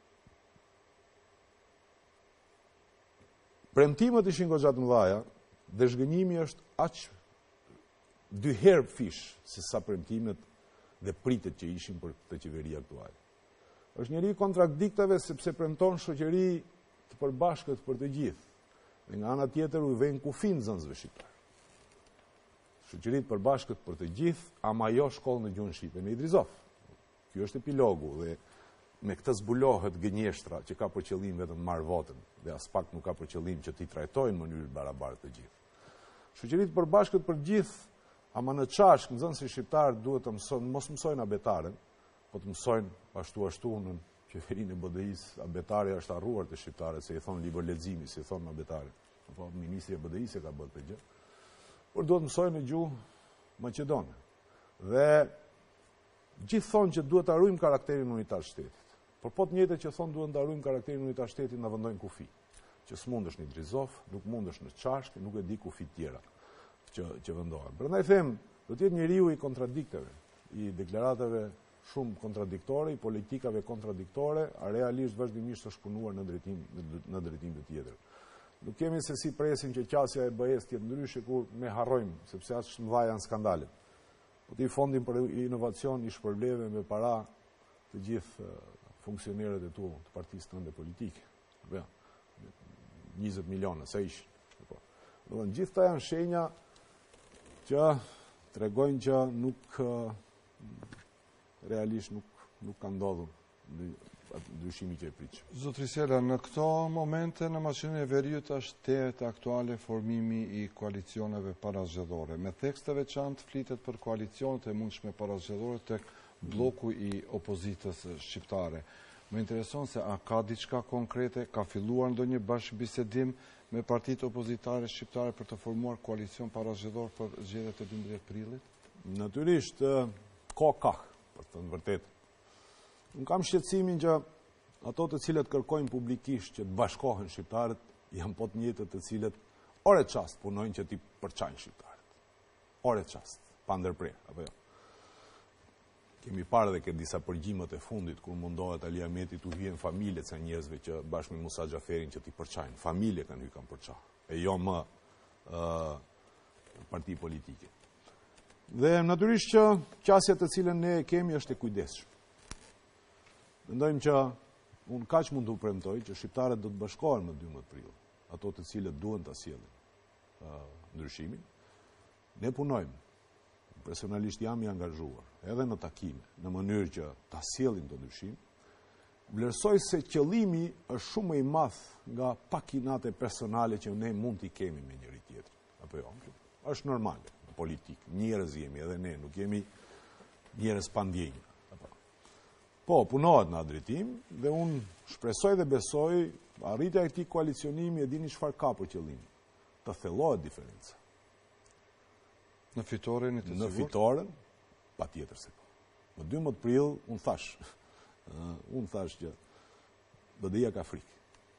Premtimet ishin goxha të mëdha dhe zhgënjimi është aq dy herë fish se sa premtimet dhe pritet që ishin për këtë qeveri aktuale. Është njëri kontradiktave sepse premton shoqëri të përbashkët për të gjithë. Dhe nga ana tjetër u vjen kufin zënësve shqiptar. Shoqëri të përbashkët për të gjithë, ama jo shkollë në gjuhën shqipe në Idrizov. Ky është epilogu dhe me këtë zbulohet gënjeshtra që ka për qëllim vetëm marr votën dhe as pak nuk ka për qëllim që t'i trajtojnë në mënyrë barabartë të gjithë. Shoqëri të përbashkët për gjithë, ama në çashk nxënësit shqiptar duhet të mësojnë, mos mësojnë abetaren, po të mësojnë ashtu në qeverinë e BDI-s, abetarja është harruar të shqiptarët, se i thonë libër leximi, se i thonë abetare. Po ministri i BDI-s e ka bërë këtë gjë. Por duhet mësojnë në gjuhë maqedone. Dhe gjithë thonë që duhet ta ruajmë karakterin unitar shtetit. Por po të njëjtët që thonë duhet ta ruajmë karakterin unitar shtetit na vendojnë kufi. Që s'mundesh në Idrizov, nuk mundesh në Çashk, nuk e di kufi tjera që vendohen. Prandaj them, do të jetë njeriu i kontradiktave, i deklaratave shumë kontradiktore, i politikave kontradiktore, a realisht vazhdimisht është punuar në drejtim të tjetër. Nuk kemi se si presin që qasja e BE-s tjetë ndryshe kur ne harrojmë, sepse as mëdha janë skandalet. Po ti fondin për inovacion i shpërbleve me para të gjithë funksionerët e tu të partisë tënde politike. 20 miliona, sa ishin. Do gjithë ta janë shenja që tregojnë që nuk realisht nuk ka ndodhur ndryshimi që e pritshëm. Zotri Sela, në këto momente në maqenerin e veriut është tetë aktuale formimi i koalicioneve parazgjedhore. Me tekste veçantë flitet për koalicionet e mundshme parazgjedhore tek bloku i opozitës shqiptare. Më intereson se a ka diçka konkrete, ka filluar ndonjë bashkëbisedim me partitë opozitare shqiptare për të formuar koalicion parazgjedhor për zgjedhjet e 12 prillit? Natyrisht ka, për të vërtetë. Unë kam shqetësimin që ato të cilët kërkojnë publikisht që të bashkohen shqiptarët janë po të njëjtët të cilët ore çast punojnë që t'i përçajnë shqiptarët. Ore çast, pa ndërprerje, apo jo. Kemi parë dhe këtë disa përgjimet e fundit kur mundohet Ali Ahmeti t'u hyen familjet e njerëzve që bashkë me Musa Xhaferin që t'i përçajnë. Familje kanë hyrë kanë përçar, e jo më parti politike. Dhe natyrisht që qasja të cilën ne kemi është e kujdesshme. Mendojmë që unë kaq mund t'u premtoj që shqiptarët do të bashkohen më 12 prill, ato të cilët duhen ta sjellin ndryshimin. Ne punojmë. Personalisht jam i angazhuar, edhe në takime, në mënyrë që ta sjellin të ndryshim. Vlerësoj se qëllimi është shumë më i madh nga pakinate personale që ne mund t'i kemi me njëri tjetrin. Apo jo, është normale në politikë. Njerëz jemi edhe ne, nuk jemi njerëz pa ndjenjë. Po, punohet në atë drejtim dhe unë shpresoj dhe besoj arritja e këtij koalicionimi e dini çfarë ka për qëllim. Të thellohet diferenca. Në fitoren e të sigurt? Në fitoren, patjetër se po. Më 12 prill, unë thash që BDI-ja ka frikë.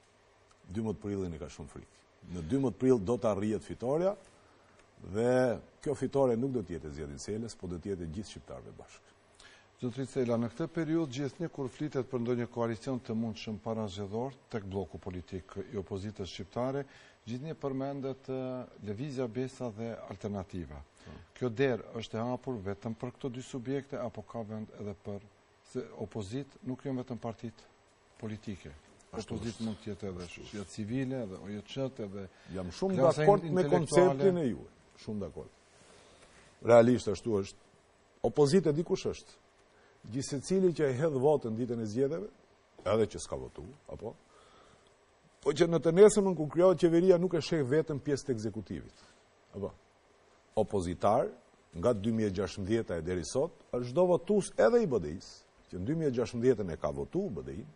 12 prillin e ka shumë frikë. Në 12 prill do të arrihet fitoria dhe kjo fitore nuk do të jetë e Zjedhin Selës, po do të jetë e gjithë shqiptarëve bashkë. Zotëri Sela, në këtë periudhë gjithnjë kur flitet për ndonjë koalicion të mundshëm parazgjedhor tek bloku politik i opozitës shqiptare, gjithnjë përmendet Lëvizja Besa dhe Alternativa. Kjo derë është e hapur vetëm për këto dy subjekte apo ka vend edhe për se opozit nuk janë vetëm partitë politike. Opozit mund të jetë edhe shoqëria civile, edhe OJC, edhe jam shumë dakord me konceptin e juaj. Shumë dakord. Realisht ashtu është. Opozita dikush është. Gjithsecili që e hedh votën ditën e zgjedhjeve, edhe që s'ka votu, apo? Po që në të nesërmën kur krijohet qeveria nuk e sheh vetëm pjesë të ekzekutivit. Apo? Opozitar nga 2016 e deri sot është çdo votues edhe i BDI-s, që në 2016 e ka votu BDI-n,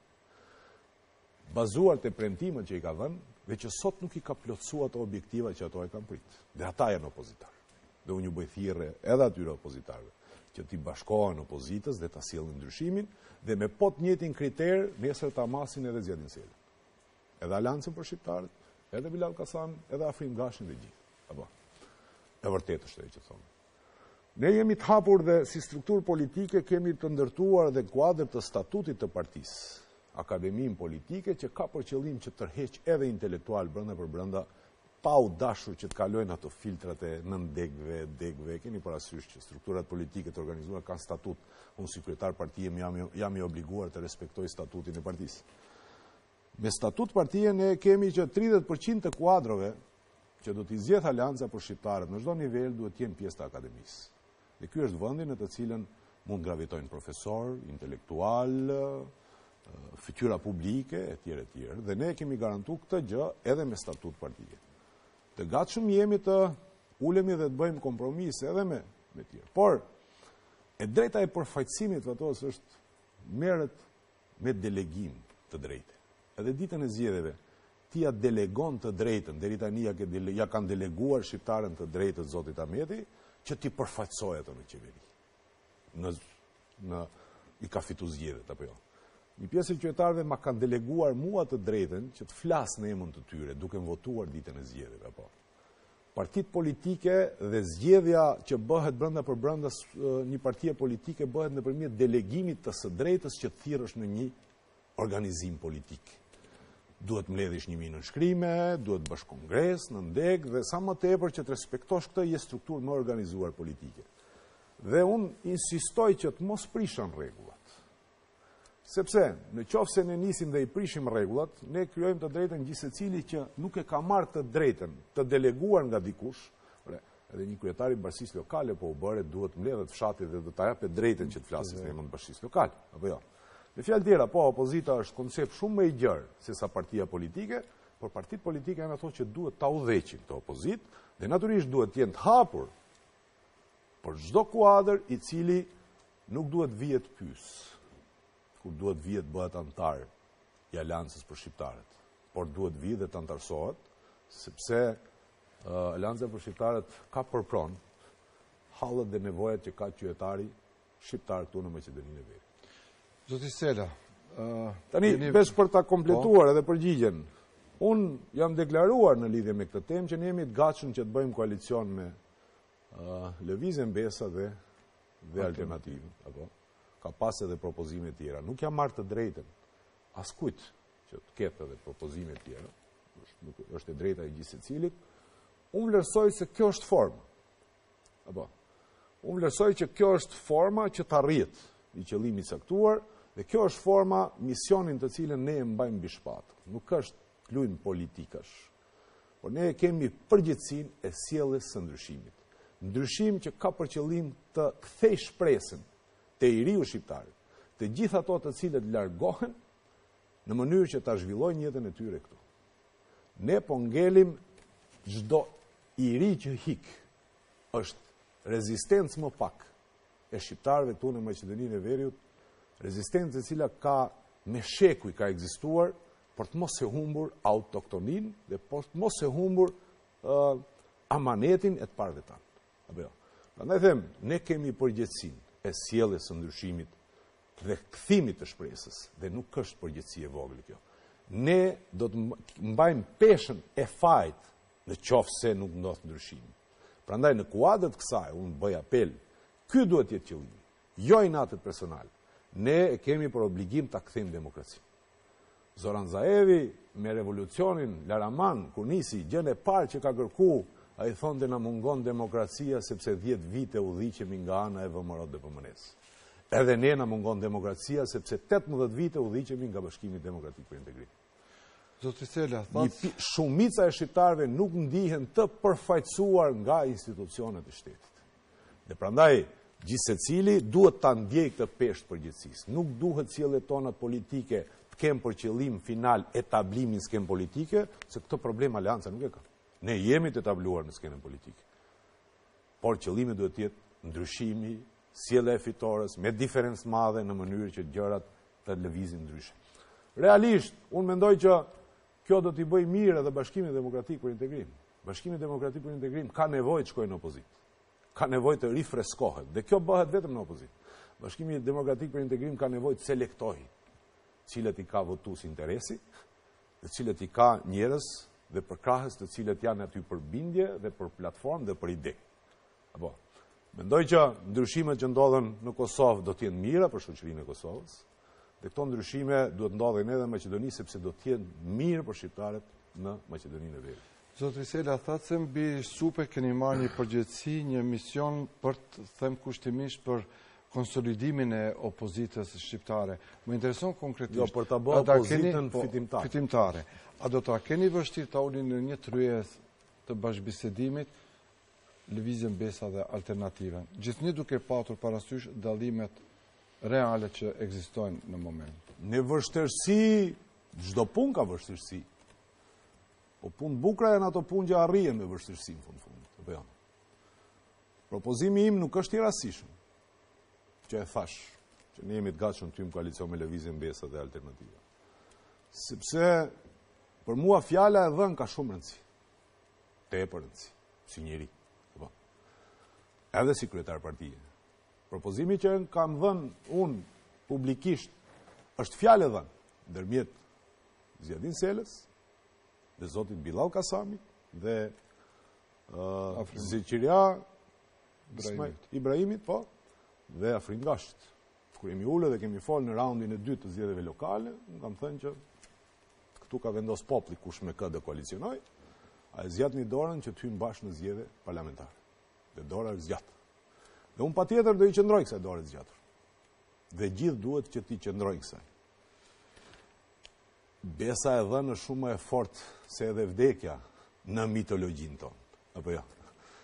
bazuar te premtimet që i ka dhënë, dhe që sot nuk i ka plotësuar ato objektiva që ato e kanë prit. Dhe ata janë opozitar. Dhe unë ju bëj thirrje edhe atyre opozitarëve që t'i bashkohen opozitës dhe ta sjellin ndryshimin dhe me po të njëjtin kriter nesër ta masin edhe Zjedhin Selën. Edhe Aleancën për Shqiptarët, edhe Bilal Kasan, edhe Afrim Gashin dhe gjithë. Apo. E vërtetë është ajo që thonë. Ne jemi të hapur dhe si strukturë politike kemi të ndërtuar dhe kuadër të statutit të partisë, akademinë politike që ka për qëllim që tërheq edhe intelektual brenda për brenda, pa u dashur që të kalojnë ato filtrat e degve, keni parasysh që strukturat politike të organizuar kanë statut, unë si kryetar partije jam i obliguar të respektoj statutin e partisë. Me statut partije ne kemi që 30% të kuadrove që do t'i zgjedh Aleanca për Shqiptarët në çdo nivel duhet të jenë pjesë të akademisë. Dhe ky është vendi në të cilën mund gravitojnë profesor, intelektual, fytyra publike, etj. Dhe ne kemi garantuar këtë gjë edhe me statut partije. Të gatshëm jemi të ulemi dhe të bëjmë kompromise edhe me tjerë. Por, e drejta e përfaqësimit vatos është merret me delegim të drejtë. Edhe ditën e zgjedhjeve, ti ja delegon të drejtën, deri tani ja kanë deleguar shqiptarën të drejtët zotit Ahmeti, që ti përfaqësoj ato në qeveri. I ka fitu zgjedhjet apo jo. Një pjesë e qytetarëve ma kanë deleguar mua të drejtën që të flas në emën të tyre, duke votuar ditën e zgjedhjeve apo. Partitë politike dhe zgjedhja që bëhet brenda për brenda një partie politike bëhet nëpërmjet delegimit të së drejtës që thirrësh në një organizim politik. Duhet mbledhish 1000 nënshkrime, duhet bësh kongres në ndeg dhe sa më tepër që të respektosh këtë je strukturë më organizuar politike. Dhe unë insistoj që të mos prishen rregullat. Sepse, në qoftë se ne nisim dhe i prishim rregullat, ne krijojmë të drejtën gjithsecili që nuk e ka marrë të drejtën të deleguar nga dikush, edhe një kryetar i bashkisë lokale po u bëre duhet mbledhet fshati dhe do ta japë drejtën që të flasë në emën e bashkisë lokale, apo jo. Me fjalë tjera, po opozita është koncept shumë më i gjerë se sa partia politike, por partitë politike janë ato që duhet ta udhëheqin këtë opozitë dhe natyrisht duhet të jenë të hapur për çdo kuadër i cili nuk duhet vihet pyes, kur duhet vihet bëhet antar i Aleancës për Shqiptarët, por duhet vihet dhe të antarësohet, sepse Aleanca për Shqiptarët ka përpron hallet dhe nevojat që ka qytetari shqiptar këtu në Maqedoninë e Veriut. Zoti Sela, tani veç për ta kompletuar edhe përgjigjen, unë jam deklaruar në lidhje me këtë temë që ne jemi të gatshëm që të bëjmë koalicion me Lëvizjen Besa dhe Alternativën, apo ka pas edhe propozime tjera. Nuk jam marrë të drejtën askujt që të ketë edhe propozime tjera. Është e drejta e gjithsecilit. Unë vlerësoj se kjo është forma. Apo. Unë vlerësoj që kjo është forma që të arrihet i qëllimi caktuar dhe kjo është forma misionin të cilën ne e mbajmë mbi shpatë. Nuk është lujm politikash. Por ne kemi përgjegjësinë e sjelljes së ndryshimit. Ndryshim që ka për qëllim të kthej shpresën te i riu shqiptar, të gjithë ato të cilët largohen në mënyrë që ta zhvillojnë jetën e tyre këtu. Ne po ngelim çdo i ri që hik është rezistencë më pak e shqiptarëve këtu në Maqedoninë e Veriut, rezistencë e cila ka me shekuj ka ekzistuar për të mos e humbur autoktonin dhe për të mos e humbur amanetin e të parëve tanë. Prandaj them, ne kemi përgjegjësinë e sjelljes së ndryshimit dhe kthimit të shpresës, dhe nuk është përgjithësi e vogël kjo. Ne do të mbajmë peshën e fajt në qoftë se nuk ndodh ndryshim. Prandaj në kuadër të kësaj unë bëj apel, ky duhet të jetë qëllimi, jo inatet personal. Ne e kemi për obligim ta kthejmë demokracinë. Zoran Zaevi me revolucionin Laraman, kur nisi, gjën e parë që ka kërku, ai thonte na mungon demokracia sepse 10 vite udhiqemi nga ana e VMRO dhe PMNS. Edhe ne na mungon demokracia sepse 18 vite udhiqemi nga Bashkimi Demokratik për Integrim. Zoti Sela, shumica e shqiptarëve nuk ndihen të përfaqësuar nga institucionet e shtetit. Dhe prandaj gjithsecili duhet ta ndjej këtë peshë përgjithësisë. Nuk duhet sjelljet tona politike të kemë për qëllim final etablimin në skenë politike, se këtë problem Aleanca nuk e ka. Ne jemi të etabluar në skenën politike. Por qëllimi duhet të jetë ndryshimi, sjellja e fitores me diferencë madhe në mënyrë që gjërat të lëvizin ndryshe. Realisht, unë mendoj që kjo do t'i bëj mirë edhe Bashkimit Demokratik për Integrim. Bashkimi Demokratik për Integrim ka nevojë të shkojë në opozitë. Ka nevojë të rifreskohet dhe kjo bëhet vetëm në opozitë. Bashkimi Demokratik për Integrim ka nevojë të selektojë cilët i ka votues interesi, dhe cilët i ka njerëz dhe përkrahës të cilët janë aty për bindje dhe për platformë dhe për ide. Apo, mendoj që ndryshimet që ndodhen në Kosovë do të jenë mira për shoqërinë e Kosovës, dhe këto ndryshime duhet ndodhen edhe në Maqedoni sepse do të jenë mirë për shqiptarët në Maqedoninë e Veriut. Zotri Sela, thatë se mbi supe keni marrë një përgjegjësi, një mision për të them kushtimisht për konsolidimin e opozitës shqiptare. Më intereson konkretisht. Jo, për ta bërë opozitën fitimtare. A do ta keni vështirë ta ulni në një tryez të bashkëbisedimit Lëvizjen Besa dhe Alternativën, gjithnjë duke patur parasysh dallimet reale që ekzistojnë në moment? Në vështirësi, çdo punë ka vështirësi. Po punë bukura janë ato punë që arrihen me vështirësi në fund. Apo jo. Propozimi im nuk është i rastishëm. Që e thash, që ne jemi të gatshëm të hyjmë koalicion me Lëvizjen Besa dhe Alternativa. Sepse për mua fjala e dhënë ka shumë rëndësi. Tepër rëndësi, si njeri. Edhe si kryetar partije. Propozimi që kam dhënë unë publikisht është fjalë e dhënë ndërmjet Zjadin Selës dhe zotit Bilal Kasami dhe Zeqiria Ibrahimit, po, dhe Afrin Gashit. Kur jemi ulë dhe kemi folë në raundin e 2 të zgjedhjeve lokale, unë kam thënë që këtu ka vendos populli kush me kë do koalicionoj, a e zgjat një dorën që të hyjmë bashkë në zgjedhje parlamentare. Dhe dora është zgjatë. Dhe unë patjetër do i qëndroj kësaj dore zgjatur. Dhe gjithë duhet që ti qëndroj kësaj. Besa e dhënë është shumë më e fortë se edhe vdekja në mitologjinë tonë. Apo jo?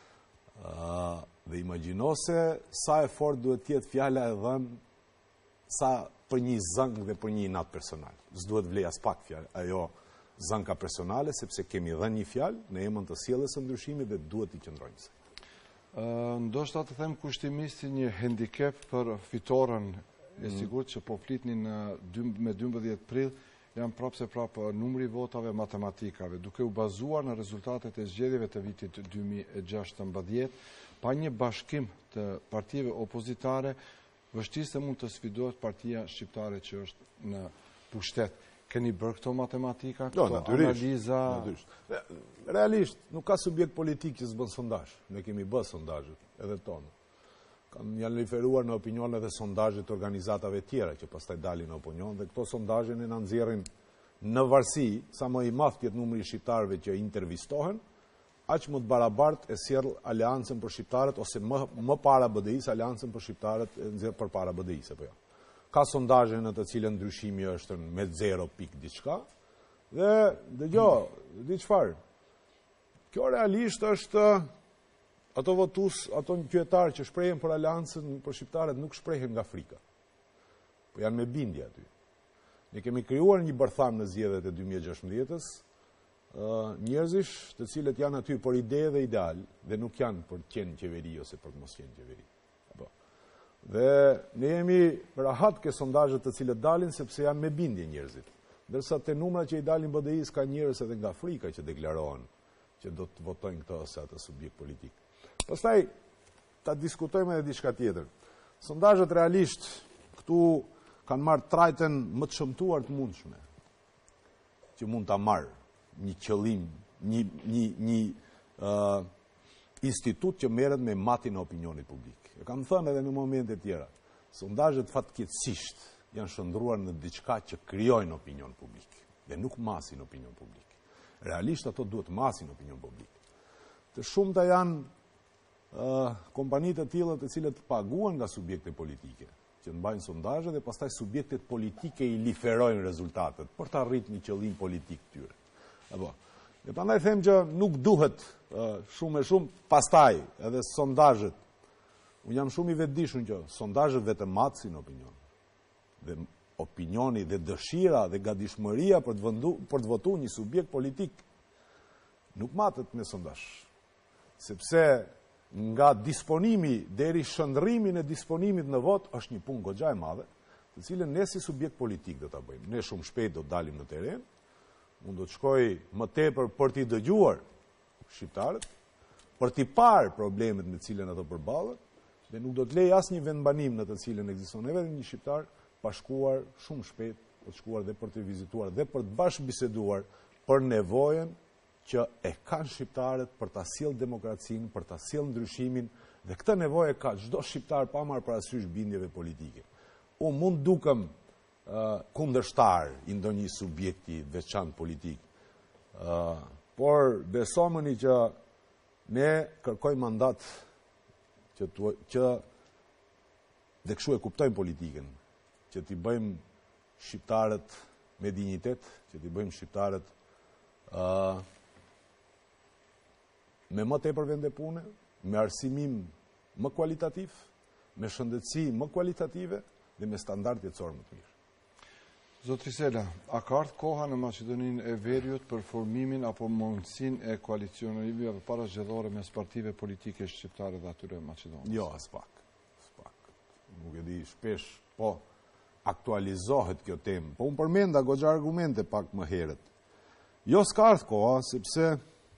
Dhe imagjino se sa e fortë duhet të jetë fjala e dhënë sa për një zëng dhe për një inat personal. S'duhet vlej as pak fjalë, ajo zënka personale, sepse kemi dhënë një fjalë në emër të sjelljes së ndryshimit dhe duhet të qëndrojmë kësaj. Ndoshta të them kushtimisht si një handicap për fitoren e sigurt që po flitni me 12 prill janë prapë numri votave matematikave, duke u bazuar në rezultatet e zgjedhjeve të vitit 2016, pa një bashkim të partive opozitare, vështirë se mund të sfidohet partia shqiptare që është në pushtet. Keni bërë këto matematika, këto analiza? Realisht, nuk ka subjekt politik që s'bën sondazh. Ne kemi bërë sondazhet edhe tonë. Janë referuar në opinionet dhe sondazhet të organizatave tjera që pastaj dalin në opinion dhe këto sondazhe ne na nxjerrin në varësi sa më i madh jetë numri i shqiptarëve që intervistohen, aq më të barabartë e sjell Aleancën për shqiptarët ose më para BDI-s Aleancën për shqiptarët e nxjerr përpara BDI-s apo jo. Ka sondazhe në të cilën ndryshimi është me 0 pik diçka dhe dëgjoj, di çfarë. Kjo realisht është ato votues, ato qytetarë që shprehen për Aleancën për shqiptarët nuk shprehen nga frika. Po janë me bindje aty. Ne kemi krijuar një bërtham në zgjedhjet e 2016-s, njerëzish të cilët janë aty për ide dhe ideal dhe nuk janë për të qenë qeveri ose për të mos qenë qeveri. Dhe ne jemi rahat ke sondazhet të cilët dalin sepse janë me bindje njerëzit. Ndërsa te numrat që i dalin BDI-s ka njerëz edhe nga Afrika që deklarohen që do të votojnë këtë ose atë subjekt politik. Pastaj ta diskutojmë edhe diçka tjetër. Sondazhet realisht këtu kanë marrë trajten më të shëmtuar të mundshme, që mund ta marrë një qëllim, një institut që merret me matin e opinionit publik. E kam thënë edhe në momente tjera, sondazhet fatkeqësisht janë shndruar në diçka që krijojnë opinion publik dhe nuk masin opinion publik. Realisht ato duhet masin opinion publik. Të shumta janë kompanitë të tilla të cilët paguhen nga subjekte politike, që mbajnë sondazhe dhe pastaj subjektet politike i liferojnë rezultatet për të arritur një qëllim politik tyre. Apo. Dhe prandaj them që nuk duhet shumë e shumë pastaj edhe sondazhet. Unë jam shumë i vetëdijshëm që sondazhet vetëm matsin opinion. Dhe opinioni dhe dëshira dhe gatishmëria për të votuar një subjekt politik nuk matet me sondazh. Sepse nga disponimi deri shndrrimin e disponimit në vot është një punë goxha e madhe, të cilën ne si subjekt politik do ta bëjmë. Ne shumë shpejt do të dalim në teren, unë do të shkoj më tepër për t'i dëgjuar shqiptarët, për t'i parë problemet me të cilën ato përballen, dhe nuk do të lej asnjë vendbanim në të cilën ekziston edhe një shqiptar pa shkuar shumë shpejt, për të shkuar dhe për të vizituar dhe për të bashkë biseduar për nevojën që e kanë shqiptarët për ta sjellë demokracinë, për ta sjellë ndryshimin, dhe këtë nevojë ka çdo shqiptar pa marrë parasysh bindjeve politike. Unë mund dukem kundërshtar i ndonjë subjekti veçantë politik, por besomeni që ne kërkojmë mandat që dhe kështu e kuptojmë politikën, që t'i bëjmë shqiptarët me dinjitet, që t'i bëjmë shqiptarët me më tepër vende pune, me arsimim më kualitativ, me shëndetësi më kualitative dhe me standard jetësor më të mirë. Zotri Sela, a ka ardhur koha në Maqedoninë e Veriut për formimin apo mundësinë e koalicioneve para zgjedhore mes partive politike shqiptare dhe atyre maqedonase? Jo, as pak. Nuk e di, shpesh po aktualizohet kjo temë. Po unë përmenda goxha argumente pak më herët. Jo, s'ka ardhur koha, sepse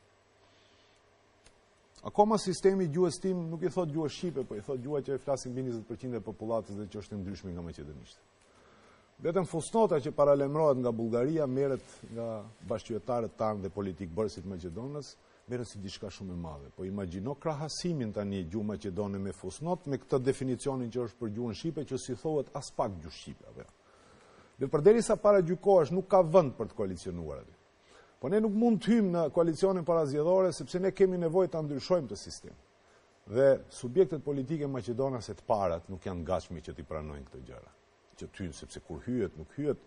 akoma sistemi gjuhës tim nuk i thot gjuhë shqipe, po i thot gjuha që e flasin mbi 20% e popullatës dhe që është ndryshme nga maqedonisht. Vetëm fusnota që paralemrohet nga Bullgaria merret nga bashkëqytetarët tanë dhe politikbërësit maqedonës, merret si diçka shumë e madhe. Po imagjino krahasimin tani gjuhë maqedone me fusnot me këtë definicionin që është për gjuhën shqipe që si thuhet as pak gjuhë shqipe apo. Dhe përderisa paragjykohesh nuk ka vend për të koalicionuar aty. Po ne nuk mund të hyjmë në koalicionin parazgjedhore sepse ne kemi nevojë ta ndryshojmë të sistem. Dhe subjektet politike maqedonase të parat nuk janë gatshme që t'i pranojnë këtë gjëra. Që tynë, sepse kur hyhet, nuk hyhet,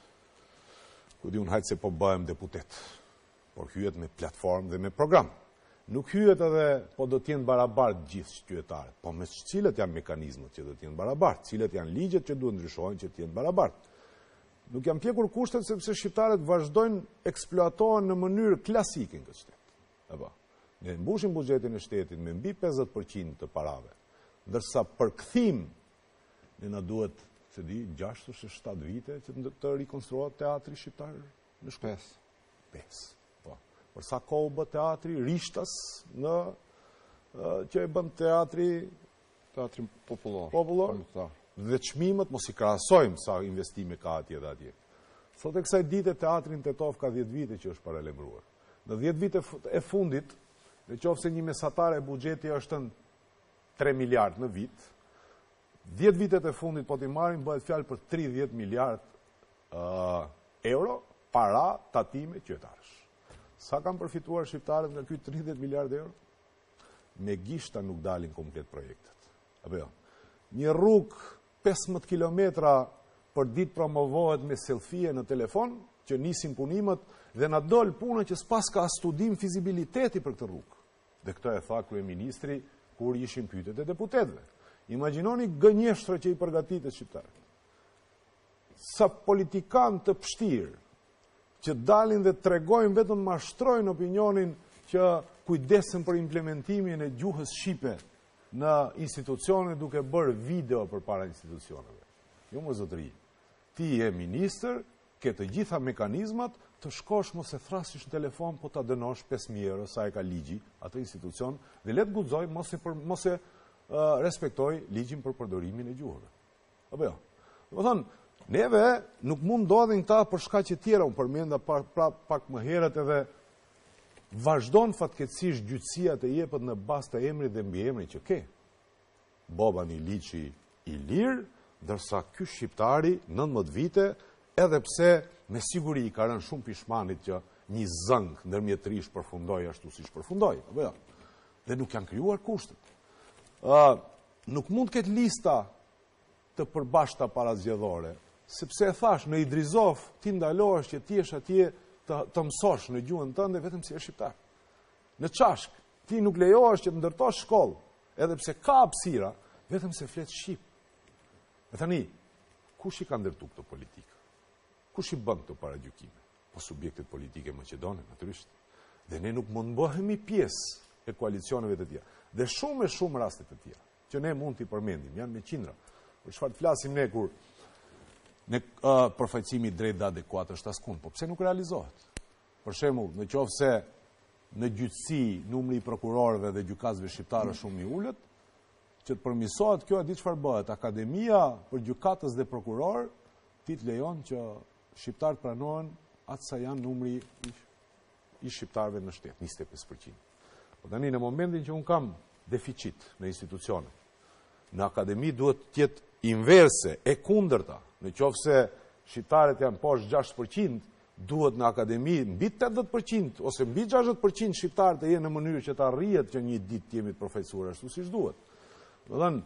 ku di unë hajtë se po bëhem deputet, por hyhet me platformë dhe me program. Nuk hyhet edhe po do t'jenë barabartë gjithë qytetarët, po me cilët janë mekanizmat që do t'jenë barabartë, cilët janë ligjet që duhet ndryshojnë që t'jenë barabartë. Nuk jam pjekur kushtet sepse shqiptarët vazhdojnë eksploatohen në mënyrë klasike në këtë shtet. Apo, ne mbushim buxhetin e shtetit me mbi 50% të parave, ndërsa për kthim ne na duhet se di 6 ose 7 vite që të rikonstruohet teatri shqiptar në Shkup. 5. Po. Për sa kohë bë teatri Rishtas në që e bën teatri popullor. Dhe çmimet mos i krahasojmë sa investime ka atje dhe atje. Sot e kësaj dite teatrin Tetov ka 10 vite që është paralemruar. Në 10 vite e fundit, nëse një mesatare e buxheti është 3 miliard në vit, 10 vitet e fundit po t'i marrim bëhet fjalë për 30 miliard euro para tatime qytetarësh. Sa kanë përfituar shqiptarët nga ky 30 miliard euro? Me gishta nuk dalin komplet projektet. Apo jo. Një rrugë 15 kilometra për ditë promovohet me selfie në telefon, që nisin punimet dhe na dol puna që s'pas ka studim fizibiliteti për këtë rrugë. Dhe këtë e tha kryeministri kur ishin pyetjet e deputetëve. Imagjinoni gënjeshtra që i përgatitet shqiptarët. Sa politikan të pështirë që dalin dhe tregojnë vetëm mashtrojnë opinionin që kujdesen për implementimin e gjuhës shqipe në institucione duke bërë video përpara institucioneve. Jo më zotëri, ti je ministër, ke të gjitha mekanizmat, të shkosh mos e thrasësh në telefon, po ta dënosh 5.000 euro sa e ka ligji atë institucion, dhe le të guxoj mos e respektoj ligjin për përdorimin e gjuhëve. Apo jo. Do të thonë, neve nuk mund ndodhin këta për shkaqe tjera, unë përmenda pak më herët edhe vazhdon fatkeqësisht gjyqësia të jepet në bazë të emrit dhe mbiemrit që ke. Boban Iliçi i lirë, ndërsa ky shqiptari 19 vite, edhe pse me siguri i ka rënë shumë pishmanit që një zëng ndërmjetërisht përfundoi ashtu siç përfundoi, apo jo. Dhe nuk janë krijuar kushtet. Nuk mund të ketë lista të përbashkëta parazgjedhore, sepse e thash në Idrizov ti ndalohesh që ti jesh atje të mësosh në gjuhën tënde vetëm si je shqiptar. Në Çashk ti nuk lejohesh që të ndërtosh shkollë, edhe pse ka hapësira, vetëm se flet shqip. E tani, kush i ka ndërtu këtë politikë? Kush i bën këto paragjykime? Po subjektet politike maqedone, natyrisht. Dhe ne nuk mund bëhemi pjesë e koalicioneve të tjera. Dhe shumë raste të tjera, që ne mund t'i përmendim, janë me qindra. Për çfarë flasim ne kur në përfaqësimi drejt dhe adekuat është askund, po pse nuk realizohet? Për shembull, në qoftë se në gjyqësi numri i prokurorëve dhe gjykatësve shqiptarë shumë i ulët, që të përmirësohet kjo, e di çfarë bëhet. Akademia për gjykatës dhe prokuror ti të lejon që shqiptarët pranohen atë sa janë numri i shqiptarëve në shtet, 25%. Po tani në momentin që un kam deficit në institucione, në akademi duhet të jetë inverse, e kundërta. Në qoftë se shqiptarët janë poshtë 6%, duhet në akademi mbi 80% ose mbi 60% shqiptarët të jenë në mënyrë që të arrihet që një ditë të jemi të përfaqësuar ashtu siç duhet. Do thënë,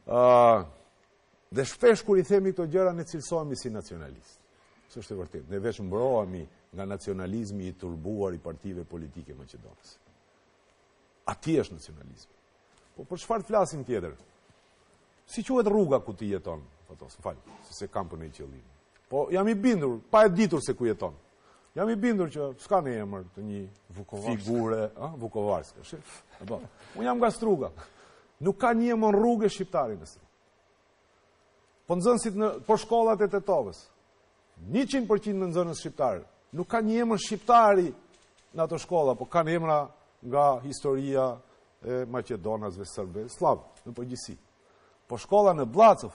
dhe shpesh kur i themi këto gjëra ne cilësohemi si nacionalist. S'është e vërtetë. Ne veç mbrohemi nga nacionalizmi i turbuar i partive politike maqedonase. Ati është nacionalizmi. Po për çfarë flasim tjetër? Si quhet rruga ku ti jeton? Fatos, fal, se kam për një qëllim. Po jam i bindur, pa e ditur se ku jeton. Jam i bindur që s'ka në emër të një figure, Vukovarska. Apo, unë jam nga Struga. Nuk ka një emër rrugë shqiptari në Strugë. Po nxënësit po shkollat e Tetovës. 100% në nxënës shqiptarë. Nuk ka një emër shqiptari në ato shkolla, po kanë emra nga historia e Maqedonasve, Serbëve, Slav, në përgjithësi. Po shkolla në Bllacov,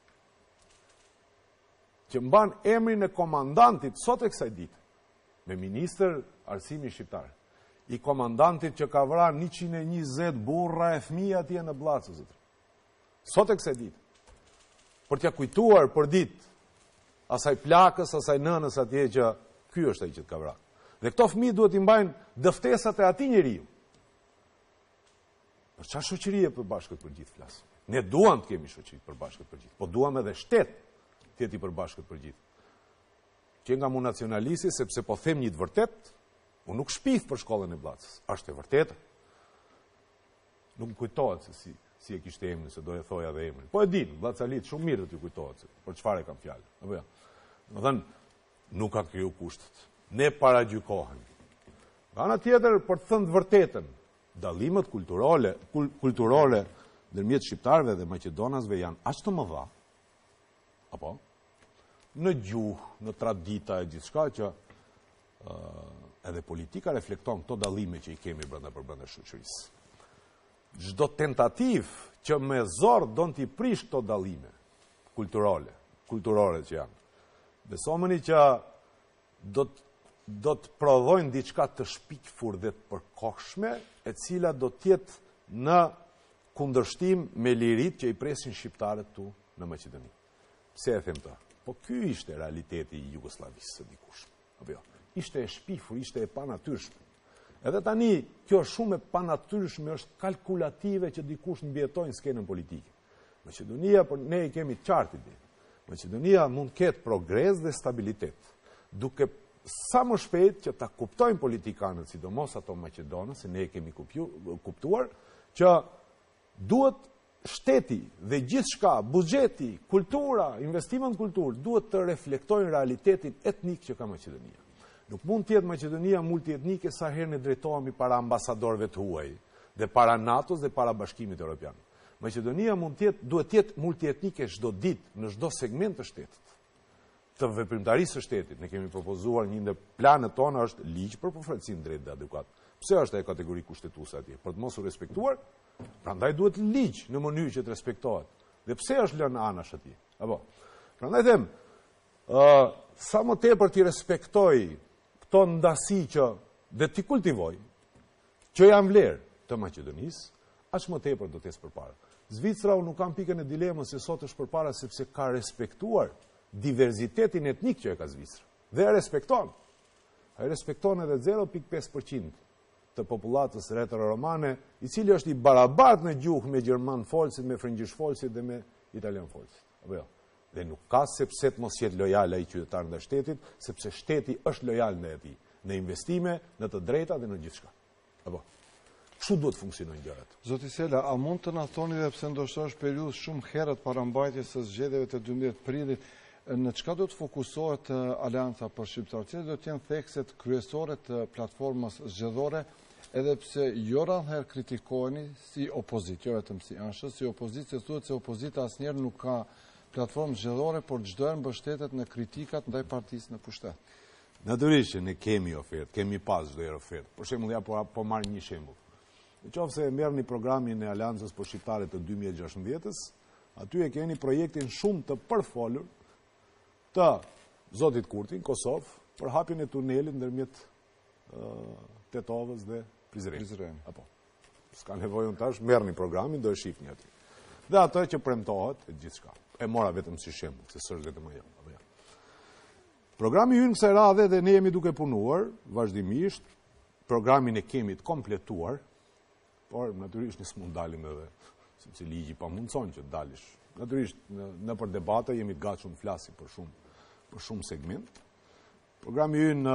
që mban emrin e komandantit sot e kësaj dite, me ministër arsimi shqiptar, i komandantit që ka vrarë 120 burra e fëmijë atje në Bllacov. Sot e kësaj dite. Për t'ja kujtuar për ditë asaj plakës, asaj nënës atje që ky është ai që ka vrarë. Dhe këto fëmijë duhet i mbajnë dëftesat e atij njeriu. Për çfarë shoqëri e përbashkët për gjithë flas? Ne duam të kemi shoqëri të përbashkët për gjithë, po duam edhe shtet të jetë i përbashkët për gjithë. Që nga mu nacionalisti, sepse po them një të vërtet, unë nuk shpith për shkollën e Bllacës. Është e vërtetë. Nuk më kujtohet se si e kishte emrin, se do e thoja dhe emrin. Po e din, Bllacalit shumë mirë të ju kujtohet se për çfarë kam fjalë. Apo jo. Do thënë, nuk ka kriju kushtet. Ne paragjykohemi. Nga ana tjetër, për të thënë të vërtetën, dallimet kulturore ndërmjet shqiptarëve dhe maqedonasve janë aq të mëdha, apo në gjuhë, në tradita e gjithçka që edhe politika reflekton këto dallime që i kemi brenda shoqërisë. Çdo tentativë që me zor don t'i prish këto dallime kulturore që janë. Besomeni që do të prodhojnë diçka të shpikfur dhe të përkohshme, e cila do të jetë në kundërshtim me liritë që i presin shqiptarët tu në Maqedoni. Pse e them të? Po ky ishte realiteti i Jugosllavisë së dikushme. Apo jo? Ishte e shpifur, ishte e panatyrshme. Edhe tani kjo shumë e panatyrshme është kalkulative që dikush mbjetojnë skenën politike. Maqedonia, por ne i kemi qartë ide. Maqedonia mund ketë progres dhe stabilitet, duke sa më shpejt që ta kuptojnë politikanët, sidomos ato maqedonës, se ne e kemi kuptuar, që duhet shteti dhe gjithçka, buxheti, kultura, investimet në kulturë, duhet të reflektojnë realitetin etnik që ka Maqedonia. Nuk mund të jetë Maqedonia multietnike sa herë ne drejtohemi para ambasadorëve të huaj, dhe para NATO-s dhe para Bashkimit Evropian. Maqedonia duhet të jetë multietnike çdo ditë në çdo segment të shtetit, të veprimtarisë së shtetit. Ne kemi propozuar një ndër planet tona është ligj për përfaqësim drejt dhe adekuat Pse është e kategori kushtetuese atje? Për të mos u respektuar, prandaj duhet ligj në mënyrë që të respektohet. Dhe pse është lënë anash atje? Apo. Prandaj them, sa më tepër ti respektoj këto ndasi që dhe ti kultivoj, që janë vlerë të Maqedonisë, aq më tepër do të jesh përpara. Zvicra nuk kam pikën e dilemës se sot është përpara sepse ka respektuar diverzitetin etnik që e ka Zvicra. Dhe e respekton. E respekton edhe 0.5% të popullatës retero-romane, i cili është i barabartë në gjuhë me gjerman folësit, me frëngjisht folësit dhe me italian folësit. Apo jo. Dhe nuk ka sepse të mos jetë lojal ai qytetar ndaj shtetit, sepse shteti është lojal ndaj atij, në investime, në të drejta dhe në gjithçka. Apo. Kështu duhet funksionojnë gjërat. Zoti Sela, a mund të na thoni dhe pse ndoshta është periudhë shumë herët para mbajtjes së zgjedhjeve të 12 prillit, në çka do të fokusohet Aleanca për Shqiptarët? Cilat do të jenë thekset kryesore të platformës zgjedhore, edhe pse jo rrallëherë kritikoheni si opozitë, jo vetëm si anshës, si opozitë, se thuhet se opozita asnjëherë nuk ka platformë zgjedhore, por çdo herë mbështetet në kritikat ndaj partisë në pushtet. Natyrisht që ne kemi ofertë, kemi pas çdo herë ofertë. Për shembull, ja po marr një shembull. Nëse e merrni programin e Aleancës për Shqiptarët të 2016-s, aty e keni projektin shumë të përfolur të Zotit Kurti në Kosovë për hapjen e tunelit ndërmjet Tetovës dhe Prizren. Apo. S'ka nevojë tash, merrni programin, do e shihni aty. Dhe atë që premtohet, gjithçka. E mora vetëm si shembull, se s'është vetëm ajo. Programi ynë kësaj radhe dhe ne jemi duke punuar vazhdimisht, programin e kemi të kompletuar, por natyrisht ne s'mund dalim edhe sepse ligji pamundson që të dalish. Natyrisht në për debate jemi të gatshëm të flasim për shumë segment. Programi ynë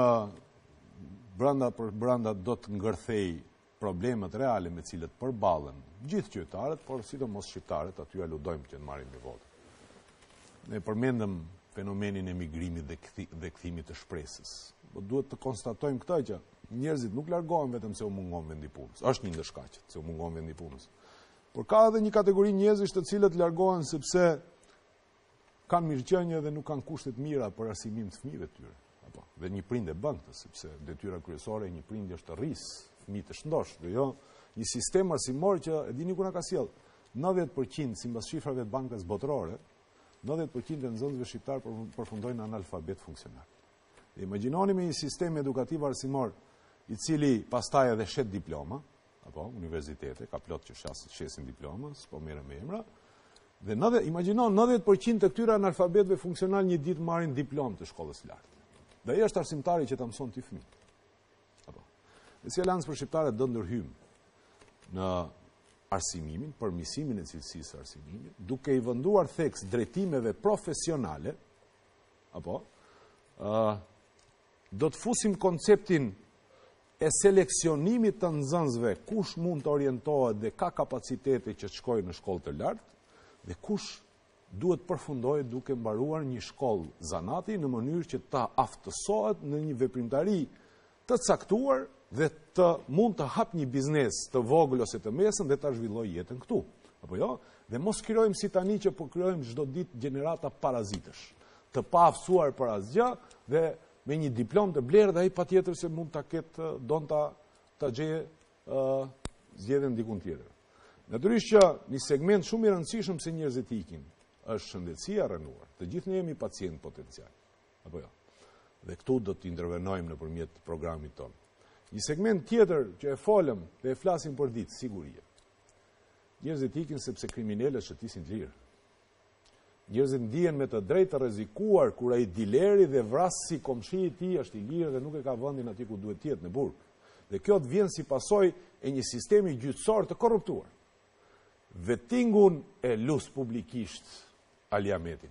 brenda do të ngërthej problemet reale me cilët përballen gjithë qytetarët, por sidomos shqiptarët, aty aludojmë që të marrin me votë. Ne përmendëm fenomenin e migrimit dhe kthimit të shpresës. Po duhet të konstatojmë këtë që njerëzit nuk largohen vetëm se u mungon vendi punës. Është një ndër shkaqet se u mungon vendi punës. Por ka edhe një kategori njerëzish të cilët largohen sepse kanë mirëqenie dhe nuk kanë kushte të mira për arsimin të fëmijëve të tyre. Apo dhe një prind e bën këtë sepse detyra kryesore e një prindi është të rrisë fëmijë të shëndosh, dhe jo një sistem arsimor që e dini ku na ka sjell. 90% sipas shifrave të Bankës Botërore, 90% e nxënësve shqiptar përfundojnë analfabet funksional. Dhe imagjinoni me një sistem edukativ arsimor i cili pastaj edhe shet diploma, apo universitete, ka plot që shesin diploma, s'po merren me emra. Dhe imagjinon 90% të këtyre analfabetëve funksional një ditë marrin diplomë të shkollës së lartë. Dhe ai është arsimtari që ta mëson ti fëmijë. Apo. Dhe si Aleancë për Shqiptarët do ndërhyjmë në arsimimin, përmirësimin e cilësisë së arsimimit, duke i venduar theks drejtimeve profesionale, apo do të fusim konceptin e seleksionimit të nxënësve, kush mund të orientohet dhe ka kapacitete që të shkojë në shkollë të lartë, dhe kush duhet përfundojë duke mbaruar një shkollë zanati në mënyrë që ta aftësohet në një veprimtari të caktuar dhe të mund të hap një biznes të vogël ose të mesëm dhe ta zhvillojë jetën këtu. Apo jo? Dhe mos krijojmë si tani që po krijojmë çdo ditë gjenerata parazitësh, të pa aftësuar për asgjë dhe me një diplomë të blerë dhe ai patjetër se mund ta ketë don ta gjejë zgjedhjen dikun tjetër. Natyrisht që një segment shumë i rëndësishëm se njerëzit ikin është shëndetësia rënuar. Të gjithë ne jemi pacient potencial. Apo jo. Dhe këtu do të intervenojmë nëpërmjet programit tonë. Një segment tjetër që e folëm dhe e flasim për ditë, siguria. Njerëzit ikin sepse kriminalët shëtisin të lirë. Njerëzit ndihen me të drejtë të rrezikuar kur ai dileri dhe vrasësi komshii i tij është i lirë dhe nuk e ka vendin aty ku duhet të jetë në burg. Dhe kjo të vjen si pasojë e një sistemi gjyqësor të korruptuar. Vettingun e lus publikisht Aliametin.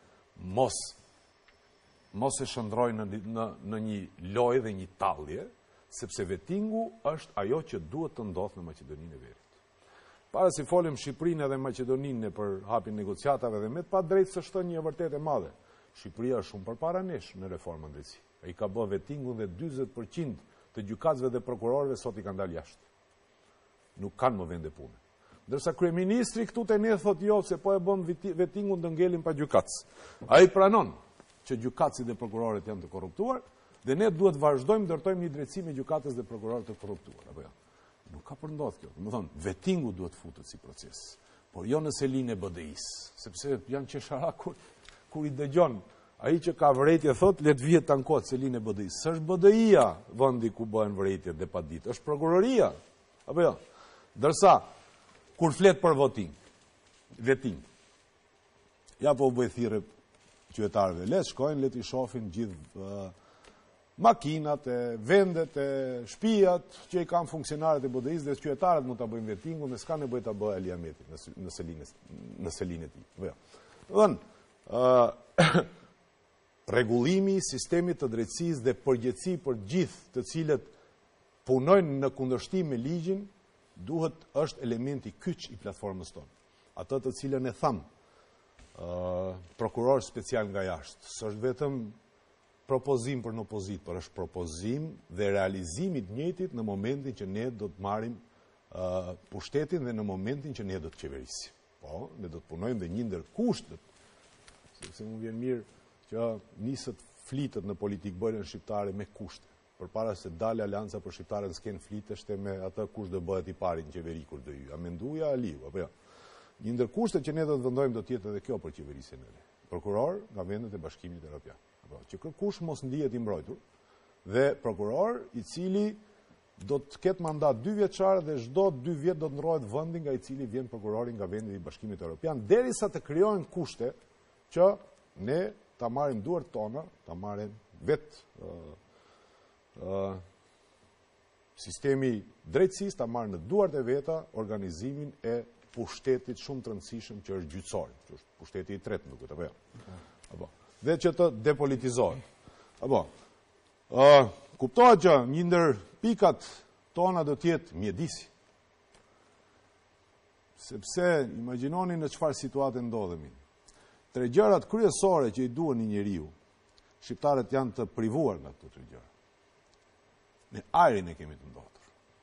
Mos e shndroj në një lojë dhe një tallje, sepse vettingu është ajo që duhet të ndodhë në Maqedoninë e Veriut. Para se folim Shqipërinë dhe Maqedoninë për hapjen e negociatave dhe me të padrejtë së shton një vërtet e madhe. Shqipëria është shumë përpara nesh në reformën drejtësi. Ai ka bërë vettingun dhe 40% të gjykatësve dhe prokurorëve sot i kanë dalë jashtë. Nuk kanë më vende pune. Ndërsa kryeministri këtu te ne thotë jo se po e bën vettingun të ngelim pa gjykatës. Ai pranon që gjykatësit dhe prokurorët janë të korruptuar Dhe ne duhet vazhdojmë ndërtojmë një drejtësi me gjykatës dhe prokurorët të korruptuar, apo jo? Nuk ka përndodh kjo. Do të thonë, vettingu duhet futet si proces, por jo në selinë e BDI-s, sepse janë qeshara kur i dëgjon ai që ka vërejtje thot le të vihet tankot selinë e BDI-s. S'është BDI-ja vendi ku bëhen vërejtjet dhe pa ditë, është prokuroria, apo jo? Ndërsa kur flet për vetting. Ja po bëj thirrje qytetarëve, le të shkojnë, le të shohin gjithë makinat, vendet, shtëpiat që i kanë funksionarët e BDI-s dhe qytetarët mund ta bëjnë vettingun, dhe s'ka nevojë ta bëjë Ali Ahmeti në selinë e tij. Rregullimi i sistemit të drejtësisë dhe përgjegjësi për gjithë të cilët punojnë në kundërshtim me ligjin është elementi kyç i platformës tonë. Ato të cilën e tham prokuror special nga jashtë, s'është vetëm propozim për në opozit, por është propozim dhe realizimit njëjtit në momentin që ne do të marrim pushtetin dhe në momentin që ne do të qeverisim. Po, ne do të punojmë dhe një ndër kushtet, sepse më vjen mirë që nisët flitet në politikë bërën shqiptare me kushte. Përpara se dalë Alianca për shqiptarët s'ken fliteshte me atë kush do bëhet i pari në qeveri kur do hyj. A menduja Aliu, apo jo? Një ndër kushtet që ne do të vendojmë do të jetë edhe kjo për qeverisjen e re. Prokuror nga vendet e Bashkimit Evropian. Që kërkush mos ndihet i mbrojtur dhe prokuror i cili do të ketë mandat 2 vjeçar dhe çdo 2 vjet do të ndrohet vendi nga i cili vjen prokurori nga vendi i Bashkimit Evropian, derisa të krijohen kushte që ne ta marrim duart tona, ta marrim sistemi drejtësisë, ta marrë në duart e veta organizimin e pushtetit shumë të rëndësishëm që është gjyqësor, që është pushteti i tretë, duket apo jo. Apo. Dhe që të depolitizohet. Apo. Kuptohet që një ndër pikat tona do të jetë mjedisi. Sepse imagjinoni në çfarë situate ndodhemi. 3 gjërat kryesore që i duhen një njeriu, shqiptarët janë të privuar nga këto 3 gjëra. Ne ajrin e kemi të ndotur.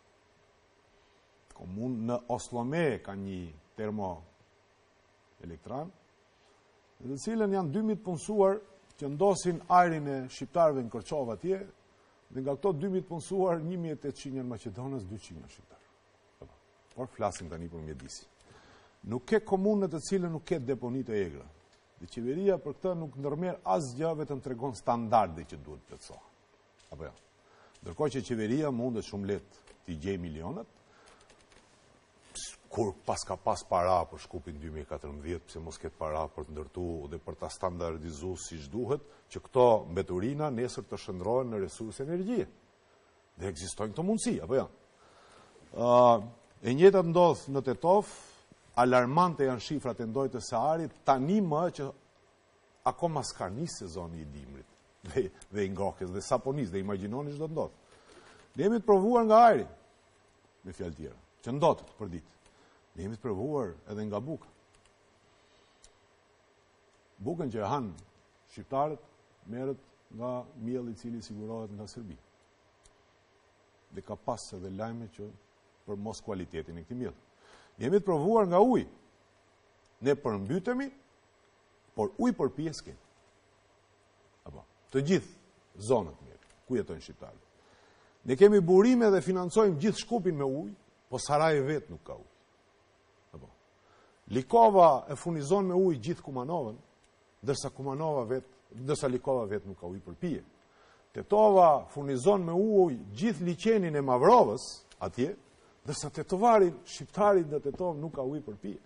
Në Oslome ka një termoelektran, në të cilën janë 2000 punësuar që ndosin ajrin e shqiptarëve në Kërçov atje, dhe nga këto 2000 punësuar 1800 janë Maqedonës, 200 janë shqiptarë. Por flasim tani për mjedisi. Nuk ke komunë në të cilën nuk ke deponi të egra. Dhe qeveria për këtë nuk ndërmerr asgjë, vetëm tregon standarde që duhet plotësohen. Apo jo. Ndërkohë që qeveria mundet shumë lehtë t'i gjej milionat, kur pas ka pas para për shkupin 2014, pse mos ketë para për të ndërtuar dhe për ta standardizuar siç duhet, që këto mbeturina nesër të shndrohen në resurse energjie. Dhe ekzistojnë këto mundësi, apo jo? E njëjta ndodh në Tetov, alarmante janë shifrat e ndojtë të Saharit, tani më që akoma s'ka nisë sezoni i dimrit dhe i ngrohjes dhe saponis, dhe imagjinoni ç'do ndodh. Ne jemi të provuar nga ajri, me fjalë tjera, që ndotet për ditë. Ne jemi të provuar edhe nga buka. Bukën që e han shqiptarët merret nga mielli i cili sigurohet nga Serbia. Dhe ka pas edhe lajme që për mos kualitetin e këtij mielli. Ne jemi të provuar nga uji. Ne përmbytemi, por ujë për pjesë kemi. Apo, të gjithë zonat mirë, ku jetojnë shqiptarët. Ne kemi burime dhe financojmë gjithë Shkupin me ujë, po Sarajevi vetë nuk ka ujë. Apo. Likova e furnizon me ujë gjithë Kumanovën, ndërsa Likova vetë nuk ka ujë për pije. Tetova furnizon me ujë gjithë liçenin e Mavrovës atje, ndërsa tetovarin shqiptarit në Tetov nuk ka ujë për pije.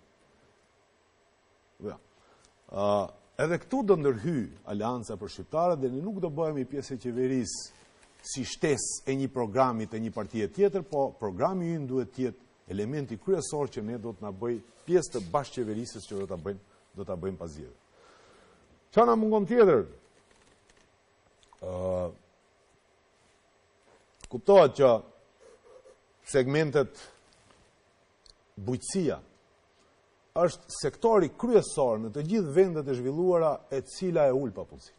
Edhe këtu do ndërhyj Alianca për shqiptarët dhe ne nuk do bëhemi pjesë e qeverisë si shtesë e një programi të një partie tjetër, po programi ynë duhet të jetë elementi kryesor që ne do të na bëj pjesë të bashkëqeverisjes që do ta bëjmë pasdjellje. Çfarë na mungon tjetër? Kuptohet që segmentet bujqësia është sektori kryesor në të gjithë vendet e zhvilluara e cila e ul papunësinë.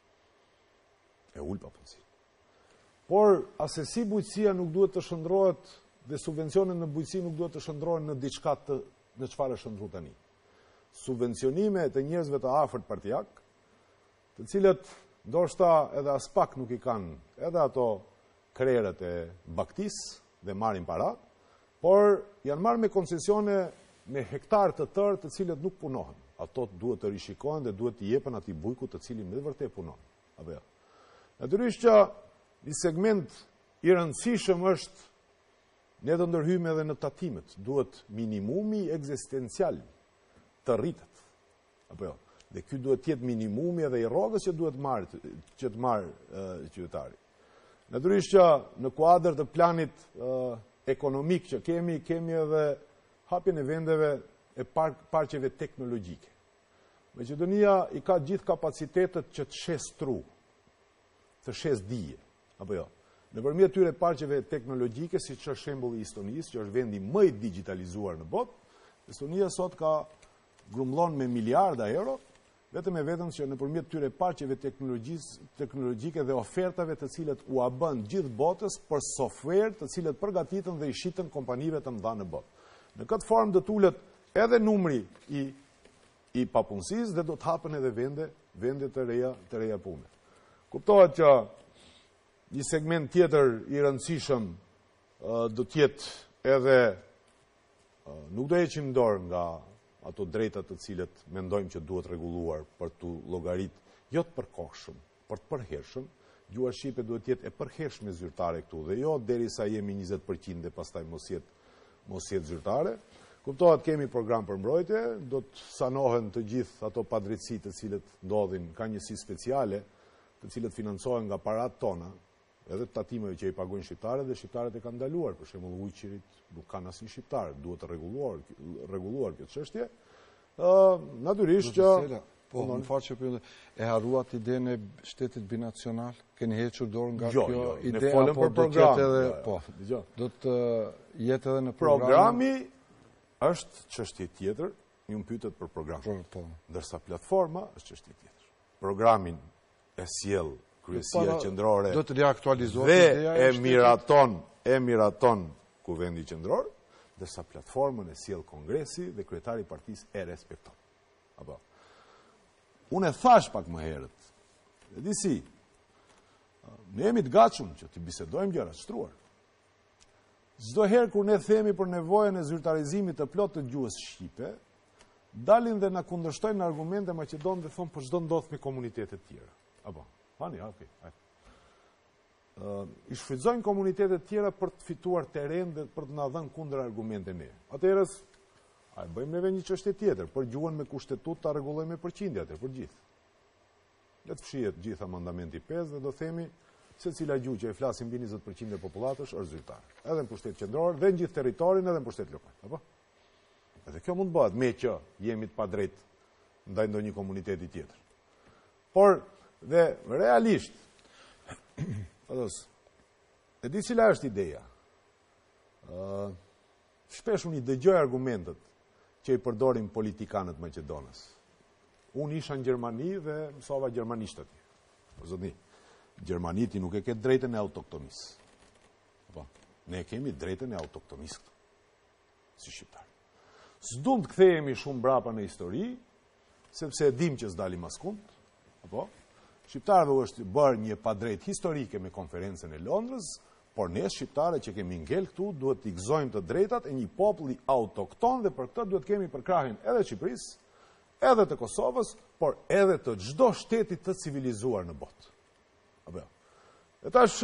Por asesi bujqësia nuk duhet të shndrohet dhe subvencionet në bujqësi nuk duhet të shndrohen në diçka në çfarë është shndruar tani. Subvencionime të njerëzve të afërt partijak, të cilët ndoshta edhe as pak nuk i kanë edhe ato krerët e baktis dhe marrin para, por janë marrë me koncesione me hektar të tërë të cilët nuk punohen. Ato duhet të rishikohen dhe duhet të jepen atij bujku të cili me vërtet punon. Apo jo. Natyrisht që një segment i rëndësishëm është ne do ndërhyjmë edhe në tatimet. Duhet minimumi ekzistencial të rritet. Apo jo. Dhe ky duhet të jetë minimumi edhe i rrogës që duhet të marrë qytetari. Natyrisht që në kuadër të planit ekonomik që kemi edhe hapjen e vendeve e parqeve teknologjike. Maqedonia i ka gjithë kapacitetet që të shes tru, të shes dije, apo jo. Nëpërmjet tyre parqeve teknologjike, siç është shembulli i Estonisë, që është vendi më i digitalizuar në botë, Estonia sot ka grumbullon me miliarda euro, vetëm e vetëm që nëpërmjet tyre parqeve teknologjike dhe ofertave të cilët u bën gjithë botës për software të cilët përgatiten dhe i shitën kompanive të mëdha në botë. Në këtë formë do tulet edhe numri i papunësisë dhe do të hapen edhe vende të reja pune. Kuptohet që një segment tjetër i rëndësishëm do të jetë edhe nuk do heqim dorë nga ato drejtat të cilët mendojmë që duhet rregulluar për të llogarit jo të përkohshëm, por të përhershëm. Gjuha shqipe duhet të jetë e përhershme zyrtare këtu dhe jo derisa jemi 20% dhe pastaj mos jetë zyrtare. Kuptohet kemi program për mbrojtje, do të sanohen të gjithë ato padrejtësi të cilët ndodhin, ka njësi speciale të cilët financohen nga parat tona, edhe të tatimeve që i pagojnë shqiptarët dhe shqiptarët e kanë ndaluar, për shembull ujqirit nuk kanë asnjë shqiptar, duhet të rregulluar kjo çështje. Natyrisht që po në fakt që e harruat idenë e shtetit binacional, keni hequr dorë nga kjo ide apo do të jetë edhe po. Do të jetë edhe në programi është çështje tjetër, ju më pyetet për program. Po. Ndërsa platforma është çështje tjetër. Programin e sjell Kryesia Qendrore do të riaktualizohet dhe e miraton Kuvendi Qendror, ndërsa platformën e sjell Kongresi dhe kryetari i partisë e respekton. Apo. Unë e thash pak më herët. E di si. Ne jemi të gatshëm që të bisedojmë gjëra të shtruar. Çdo herë kur ne themi për nevojën e zyrtarizimit të plotë të gjuhës shqipe, dalin dhe na kundërshtojnë argumente maqedonë dhe thonë për çdo ndodh me komunitete të tjera. Apo. Hani, okay. I shfrytëzojnë komunitetet tjera për të fituar terren dhe për të na dhënë kundër argumente ne. Atëherës, bëjmë neve një çështje tjetër, për gjuhën me kushtetut ta rregullojmë me përqindje atë për gjithë. Le të fshihet gjithë amandamenti 5 dhe do themi se cila gjuhë që e flasin mbi 20% e popullatës është zyrtare. Edhe në pushtet qendror dhe në gjithë territorin edhe në pushtet lokal, apo? Edhe kjo mund bëhet me që jemi të padrejtë ndaj ndonjë komuniteti tjetër. Por dhe realisht, e di cila është ideja. Shpesh unë i dëgjoj argumentet që i përdorin politikanët maqedonës. Unë isha në Gjermani dhe mësova gjermanisht aty. Zotni, Gjermaniti nuk e ke drejtën e autoktonisë. Po, ne kemi drejtën e autoktonisë këtu, si shqiptar. S'dum të kthehemi shumë brapa në histori, sepse e dim që s'dalim askund, apo? Shqiptarëve është bërë një padrejt historike me konferencën e Londrës, por ne shqiptarët që kemi ngel këtu duhet t'i gëzojmë të drejtat e një populli autokton dhe për këtë duhet kemi përkrahin edhe Shqipërisë, edhe të Kosovës, por edhe të çdo shtetit të civilizuar në botë. Apo. E tash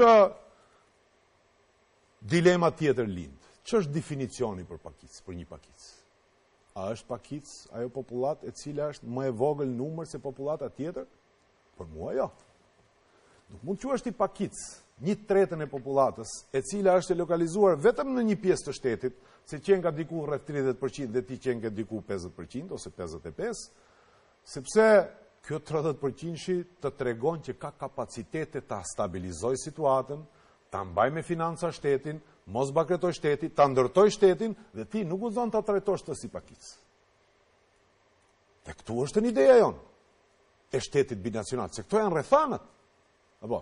dilema tjetër lind. Ç'është definicioni për pakicë, për një pakicë? A është pakicë ajo popullat e cila është më e vogël numër se popullata tjetër? Për mua jo. Nuk mund të quhesh ti pakicë 1/3 e popullatës, e cila është lokalizuar vetëm në një pjesë të shtetit, se qenë ka diku rreth 30% dhe ti qenë ka diku 50% ose 55%, sepse kjo 30% të tregon që ka kapacitete ta stabilizoj situatën, ta mbaj me financa shtetin, mos bankretoj shteti, ta ndërtoj shtetin dhe ti nuk uzon ta trajtosh të si pakicë. Dhe këtu është një ideja jonë e shtetit binacional, se këto janë rrethanat. Apo.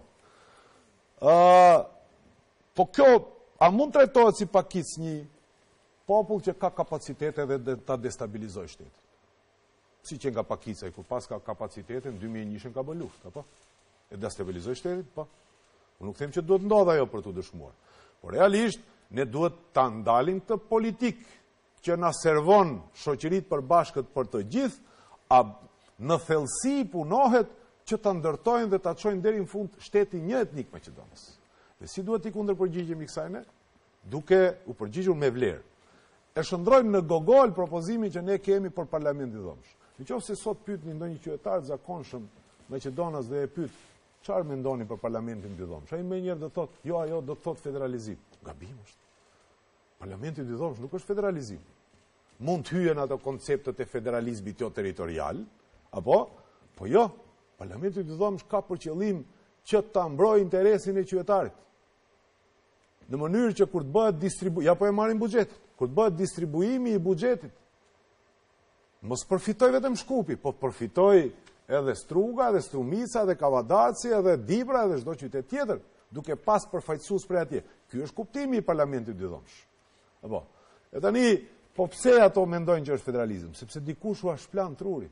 Po kjo, a mund trajtohet si pakicë një popull që ka kapacitete dhe ta destabilizoj shtetin? Si që nga pakica, kur pas ka kapacitete, në 2001 ka bën luftë, apo? E destabilizoj shtetin? Po. Unë nuk them që duhet ndodha ajo për të dëshmuar. Por realisht, ne duhet ta ndalin të politik që na servon shoqëritë përbashkët për të gjithë, a në thellësi punohet që ta ndërtojnë dhe ta çojnë deri në fund shtetin një etnik Maqedonës. Dhe si duhet i kundërpërgjigjemi kësaj ne? Duke u përgjigjur me vlerë. E shndrojmë në gogol propozimin që ne kemi për parlamentin e dhomsh. Nëse sot pyetni ndonjë qytetar të zakonshëm Maqedonas dhe e pyet çfarë mendoni për parlamentin e dhomsh, ai më njëherë do thotë, jo, ajo do të thotë federalizim. Gabim është. Parlamenti e dhomsh nuk është federalizim. Mund të hyjen ato konceptet e federalizmit jo territorial, apo? Po jo, parlamenti e dhomsh ka për qëllim që ta mbrojë interesin e qytetarit. Në mënyrë që kur të bëhet distribuimi, ja po e marrin buxhetin, kur të bëhet distribuimi i buxhetit, mos përfitoj vetëm Shkupi, po përfitoj edhe Struga, edhe Strumica, edhe Kavadaci, edhe Dibra, edhe çdo qytet tjetër, duke pas përfaqësues prej atje. Ky është kuptimi i parlamentit dy dhomsh. Apo. E tani, po pse ato mendojnë që është federalizëm? Sepse dikush u shplan trurin.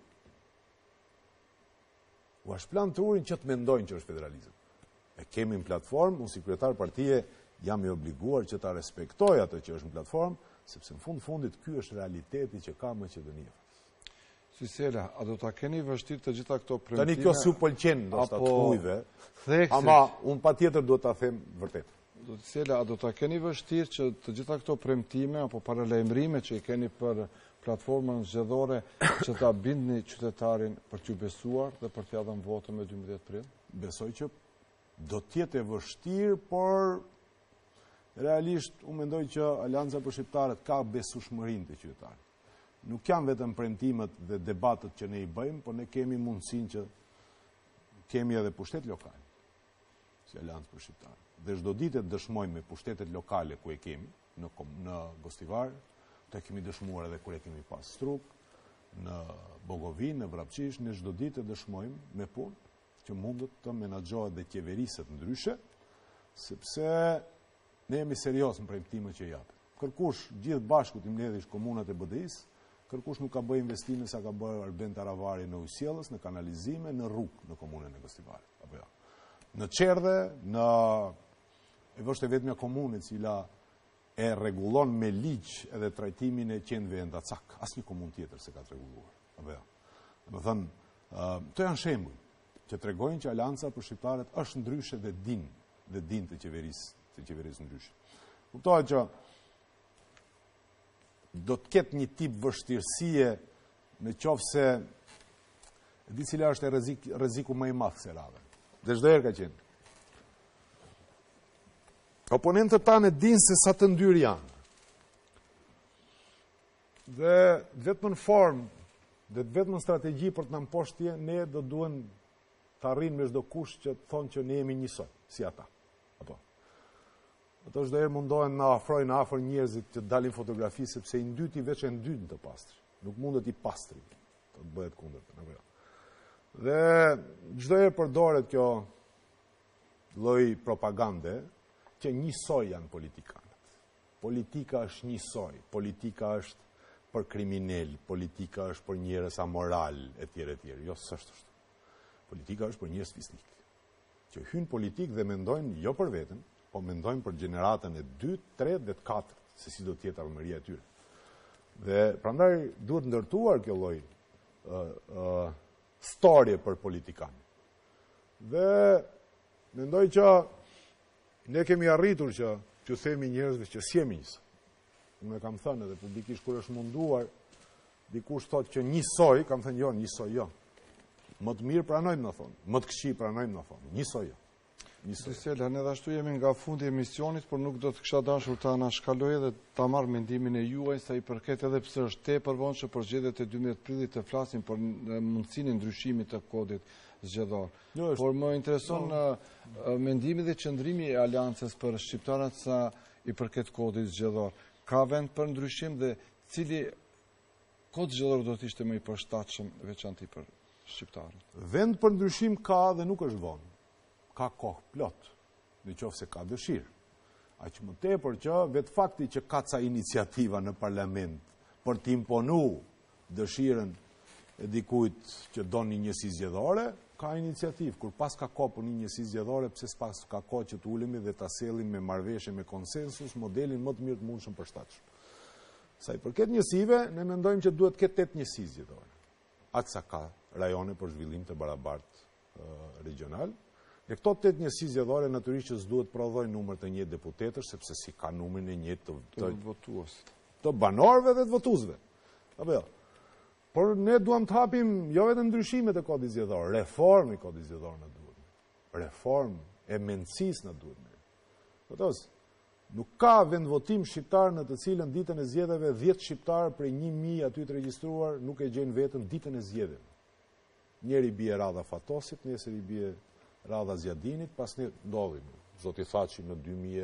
U shplan trurin që të mendojnë që është federalizëm. E kemi në platformë, unë si kryetar partie jam i obliguar që ta respektoj atë që është në platformë, sepse në fundit ky është realiteti që ka Maqedonia. Sysela, a do ta keni vështirë të gjitha këto premtime? Tani kjo s'u pëlqen ndoshta të thujve, ama unë patjetër duhet ta them vërtet. Sysela, a do ta keni vështirë që të gjitha këto premtime apo paralajmërime që i keni për platformën zgjedhore që ta bindni qytetarin për t'ju besuar dhe për t'ia dhënë votën me 12 prill? Besoj që do të jetë e vështirë, por realisht unë mendoj që Alianca për Shqiptarët ka besueshmërinë të qytetarit. Nuk janë vetëm premtimet dhe debatët që ne i bëjmë, por ne kemi mundësinë që kemi edhe pushtet lokal, si Aliancë për Shqiptarët. Dhe çdo ditë dëshmojmë me pushtetet lokale ku e kemi, në Gostivar, të kemi dëshmuar edhe kur e kemi pas Struk, në Bogovin, në Vrapqish, ne çdo ditë dëshmojmë me punë që mundet të menaxhohet dhe qeveriset ndryshe, sepse ne jemi serios në premtimet që japim. Kërkush gjithë bashku të mbledhish komunat e BDI-s, kërkush nuk ka bëjë investime sa ka bërë Arben Taravari në Ujësjellës, në kanalizime, në rrugë në komunën e Gostivarit, apo jo. Në Çerdhe, është e vetmja komunë e cila e rregullon me ligj edhe trajtimin e qendrëve ndacak. Asnjë komunë tjetër se ka të rregulluar, apo jo. Domethënë, këto janë shembuj që tregojnë që Alianca për Shqiptarët është ndryshe dhe din të qeverisë ndryshe. Kuptohet që do të ketë një tip vështirësie në qoftë se di cila është rreziku më i madh se radhë. Dhe çdo herë ka qenë. Oponentët tanë dinë se sa të ndyrë janë. Dhe vetëm në formë, dhe vetëm në strategji për të na mposhtje, ne do duhen të arrijmë me çdo kush që të thonë që ne jemi njësoj, si ata. Apo. Ato çdo herë mundohen na afrojnë afër njerëzit që dalin fotografi sepse i ndyti veç e ndytën të pastër. Nuk mundet i pastri të bëhet kundërt, apo jo. Dhe çdo herë përdoret kjo lloj propagande që njësoj janë politikanët. Politika është njësoj, politika është për kriminal, politika është për njerëz amoral etj. Jo, s'është ashtu. Politika është për njerëz fisnik. Që hyjnë politik dhe mendojnë jo për veten, po mendojmë për gjeneratën e 2, 3 dhe 4, se si do të jetë armëria e tyre. Dhe prandaj duhet ndërtuar kjo lloj storje për politikanë. Dhe mendoj që ne kemi arritur që t'ju themi njerëzve që s'jemi njësoj. Unë kam thënë edhe publikisht kur është munduar, dikush thotë që njësoj, kam thënë jo, njësoj jo. Më të mirë pranojmë në thonë, më të këqij pranojmë në thonë, njësoj jo. Sysela, ne ashtu jemi nga fundi i emisionit, por nuk do të kisha dashur ta na shkaloj dhe ta marr mendimin e juaj sa i përket edhe pse është tepër vonë që për zgjedhjet e 12 prillit të flasim për mundësinë e ndryshimit të kodit zgjedhor. Por më intereson mendimi dhe qëndrimi i Aleancës për shqiptarët sa i përket kodit zgjedhor. Ka vend për ndryshim dhe cili kod zgjedhor do të ishte më i përshtatshëm veçanti për shqiptarët? Vend për ndryshim ka dhe nuk është vonë. Ka kohë plot, në qoftë se ka dëshirë. Aq më tepër që vetë fakti që ka ca iniciativa në parlament për të imponuar dëshirën e dikujt që don një njësi zgjedhore, ka iniciativë. Kur pas ka kohë për një njësi zgjedhore, pse s'pas ka kohë që të ulemi dhe ta sjellim me marrëveshje, me konsensus, modelin më të mirë të mundshëm për shtatshëm. Sa i përket njësive, ne mendojmë që duhet ketë 8 njësi zgjedhore. Atë sa ka rajone për zhvillim të barabartë regional. Dhe këto 8 njësi zgjedhore natyrisht që s'duhet prodhojnë numër të njëjtë deputetësh, sepse si ka numrin e njëjtë të votuesit, të banorëve dhe të votuesve. Apo jo. Por ne duam të hapim jo vetëm ndryshimet e kodit zgjedhor, reformë i kodit zgjedhor na duhet. Reformë e mendësisë na duhet. Votos. Nuk ka vendvotim shqiptar në të cilën ditën e zgjedhjeve 10 shqiptar prej 1000 aty të regjistruar nuk e gjejnë veten ditën e zgjedhjeve. Njëri bie radha Fatosit, nesër i bie radha Zjadinit, pas ne ndodhin. Zoti Thaçi në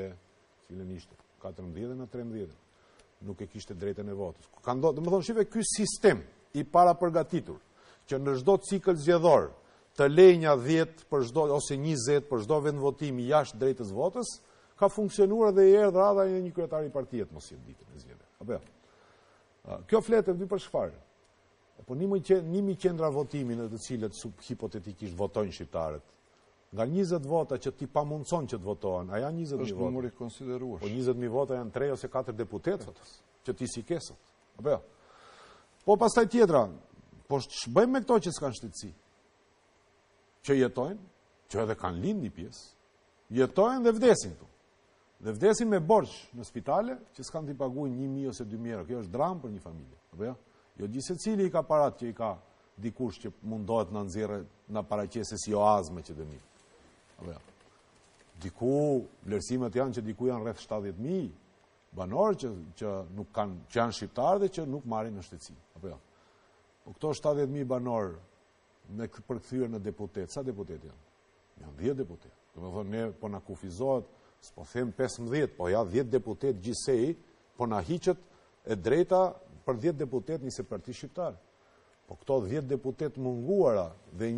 2014 në 13 nuk e kishte drejtën e votës. Ka ndodhur, domethënë shive ky sistem i parapërgatitur që në çdo cikël zgjedhor të lejnja 10 për çdo ose 20 për çdo vendvotim jashtë drejtës votës, ka funksionuar dhe i erdhi radha një kryetari partie të mos jetë ditën e zgjedhjeve. Apo jo. Kjo fletë dy për çfarë? Po 1000 qendra votimi në të cilët hipotetikisht votojnë shqiptarët. Nga 20 vota që ti pamundson që të votohen, a janë 20.000 vota? Është numër i konsideruar. Po 20.000 vota janë 3 ose 4 deputetë që ti si kesët. Apo jo. Po pastaj tjetra, po ç'bëjmë me këto që s'kan shtetësi? Që jetojnë, që edhe kanë lind një pjesë, jetojnë dhe vdesin këtu. Dhe vdesin me borxh në spitale që s'kan t'i paguajnë 1.000 ose 2.000 euro. Kjo është dramë për një familje. Apo jo? Jo gjithsecili i ka parat që i ka dikush që mundohet na nxjerrë na paraqesë si oazme që dëmi. Apo jo. Diku vlerësimet janë që diku janë rreth 70.000 banorë që nuk kanë, që janë shqiptarë dhe që nuk marrin në shtetësi. Apo jo. Po këto 70.000 banorë me përkthyer në deputet, sa deputet janë? Janë 10 deputet. Domethënë ne po na kufizohet, s'po them 15, po ja 10 deputet gjithsej, po na hiqet e drejta për 10 deputet një separati shqiptar. Po këto 10 deputet munguara dhe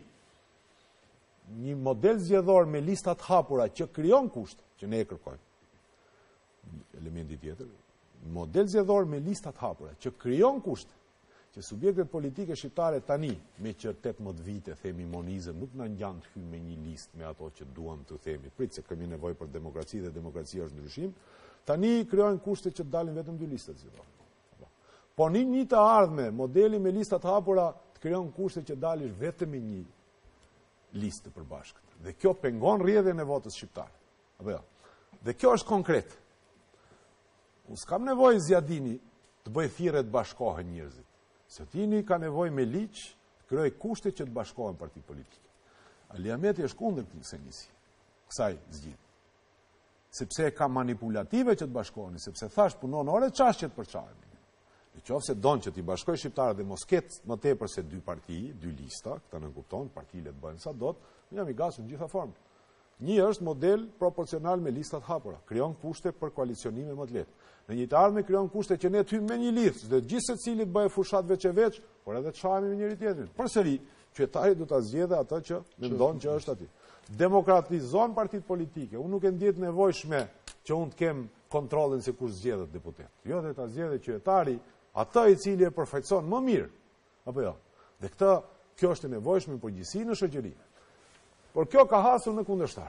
një model zgjedhor me listat hapura që krijon kushte, që ne e kërkojmë. Elementi tjetër, model zgjedhor me listat hapura që krijon kushte, që subjektet politike shqiptare tani me që 18 vite themi monizëm nuk na ngjan të hyjmë me një listë me ato që duam të themi. Prit se kemi nevojë për demokraci dhe demokracia është ndryshim. Tani krijojnë kushte që dalin vetëm 2 listat zgjedhore. Po një të ardhme, modeli me listat hapura të krijon kushte që dalish vetëm me një listë të përbashkët. Dhe kjo pengon rrjedhjen e votës shqiptare. Apo jo. Dhe kjo është konkret. Unë s'kam nevojë Zjadini të bëj thirrje të bashkohen njerëzit. Zjadini ka nevojë me ligj të krijojë kushte që të bashkohen partitë politike. Ali Ahmeti është kundër kësaj nisi. Kësaj zgjidhje. Sepse ka manipulative që të bashkohen, sepse thash punon ore çashqet për çajin. Në qoftë se don që t'i bashkoj shqiptarët dhe mos ketë më tepër se 2 parti, 2 lista, këta në kupton, partilet bëjnë sa dot, ne jam i gatshëm në gjitha format. Një është model proporcional me listat hapura, krijon kushte për koalicionime më të lehtë. Në një të ardhme krijon kushte që ne të hyjmë me një listë, dhe gjithë secili të bëjë fushat veç e veç, por edhe të shahemi me njëri tjetrin. Përsëri, qytetari do ta zgjedhë atë që mendon që është aty. Demokratizon partitë politike. Unë nuk e ndjet nevojshme që unë të kem kontrollin se kush zgjedhet deputet. Jo, dhe ta zgjedhë qytetari atë i cili e përfaqëson më mirë. Apo jo. Dhe kjo është e nevojshme për gjithësi në shoqëri. Por kjo ka hasur në kundërshtar.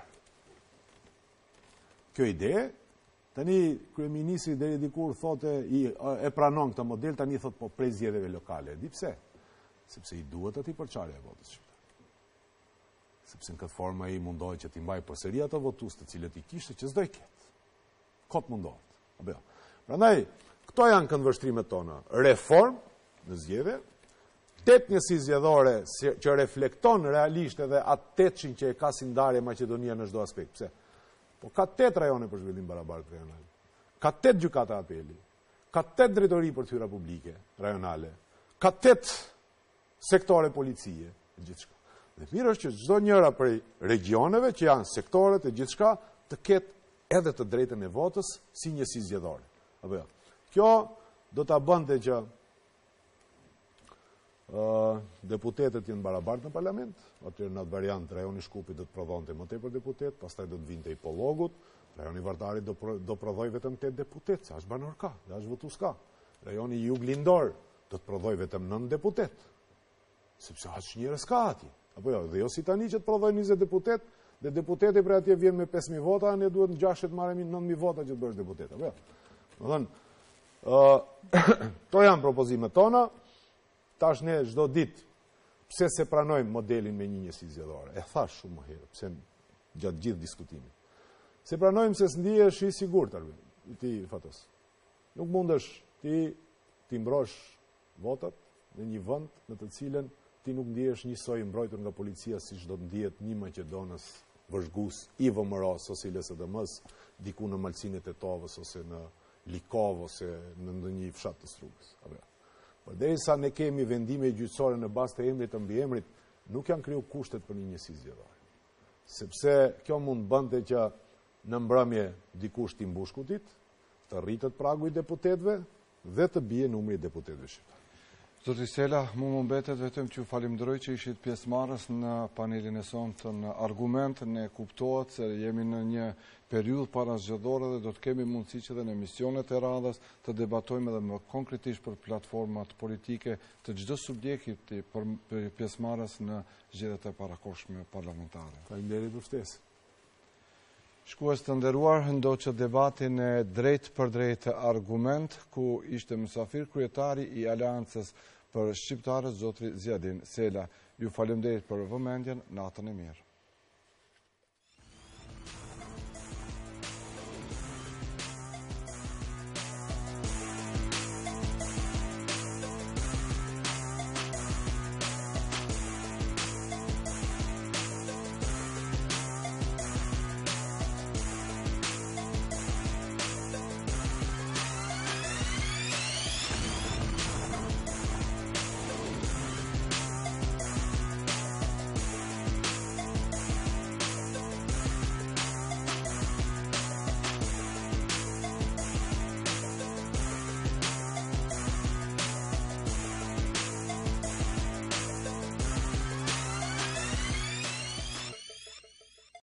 Kjo ide, tani kryeministri deri dikur thotë e pranon këtë model, tani thotë po prej zgjedhjeve lokale. Di pse? Sepse i duhet atij përçarja e votës shqiptare. Sepse në këtë formë ai mundohet që t'i mbajë përsëri ato votues të cilët i kishte që s'do i ketë. Kot mundohet. Apo jo. Prandaj këto janë këndvështrimet tona. Reform në zgjedhje, 8 njësi zgjedhore që reflekton realisht edhe atë 800 që e ka si ndarje Maqedonia në çdo aspekt. Pse? Po ka 8 rajone për zhvillim barabartë rajonal. Ka 8 gjykata apeli. Ka 8 drejtori për hyrje publike rajonale. Ka 8 sektore policie, gjithçka. Dhe mirë është që çdo njëra prej regioneve që janë sektoret e gjithçka të ketë edhe të drejtën e votës si njësi zgjedhore. Apo jo. Kjo do ta bënte që deputetët jenë barabartë në parlament, aty në atë variant rajoni Shkupit do të prodhonte më tepër deputet, pastaj do të vinte i Pollogut, rajoni Vardari do prodhoj vetëm 8 deputet, sa është banor ka, sa është votues ka. Rajoni Jug Lindor do të prodhoj vetëm 9 deputet. sepse asnjëherë s'ka ati. Apo jo, dhe jo si tani që të prodhojnë 20 deputet, dhe deputeti për atje vjen me 5.000 vota, ne duhet në 6 të marremi 9.000 vota që të bësh deputet. Apo jo. Më thënë, to janë propozimet tona, tash ne çdo ditë, pse se pranojmë modelin me një njësi zgjedhore. E thash shumë më herë, pse gjatë gjithë diskutimit. Se pranojmë se s'ndihesh i sigurt, ti Fatos. Nuk mundesh ti mbrosh votat në një vend në të cilën ti nuk ndihesh njësoj mbrojtur nga policia siç do të ndihet një Maqedonës vëzhgues i VMRO-s ose i LSDM-s diku në malsinë e Tetovës ose në Likovë ose në ndonjë fshat të Strugës. Përderisa ne kemi vendime gjyqësore në bazë të emrit të mbiemrit, nuk janë kriju kushtet për një njësi zgjedhore. Sepse kjo mund bënte që në mbrëmje dikush t'i mbush kutit, të rritet pragu i deputetëve dhe të bie numri i deputetëve shqiptar. Zoti Sela, më mbetet vetëm që ju falenderoj që ishit pjesëmarrës në panelin e sonte në argument, ne kuptohet se jemi në një periudhë para zgjedhore dhe do të kemi mundësi që dhe në emisionet e radhës të debatojmë edhe më konkretisht për platformat politike të çdo subjekti për pjesëmarrës në zgjedhjet e parakohshme parlamentare. Faleminderit për ftesën. Shkues të nderuar, ndoqët debatin e drejt për drejt argument, ku ishte mysafir kryetari i Aleancës për shqiptarët, zotri Zjadin Sela. Ju falemderit për vëmendjen, natën e mirë.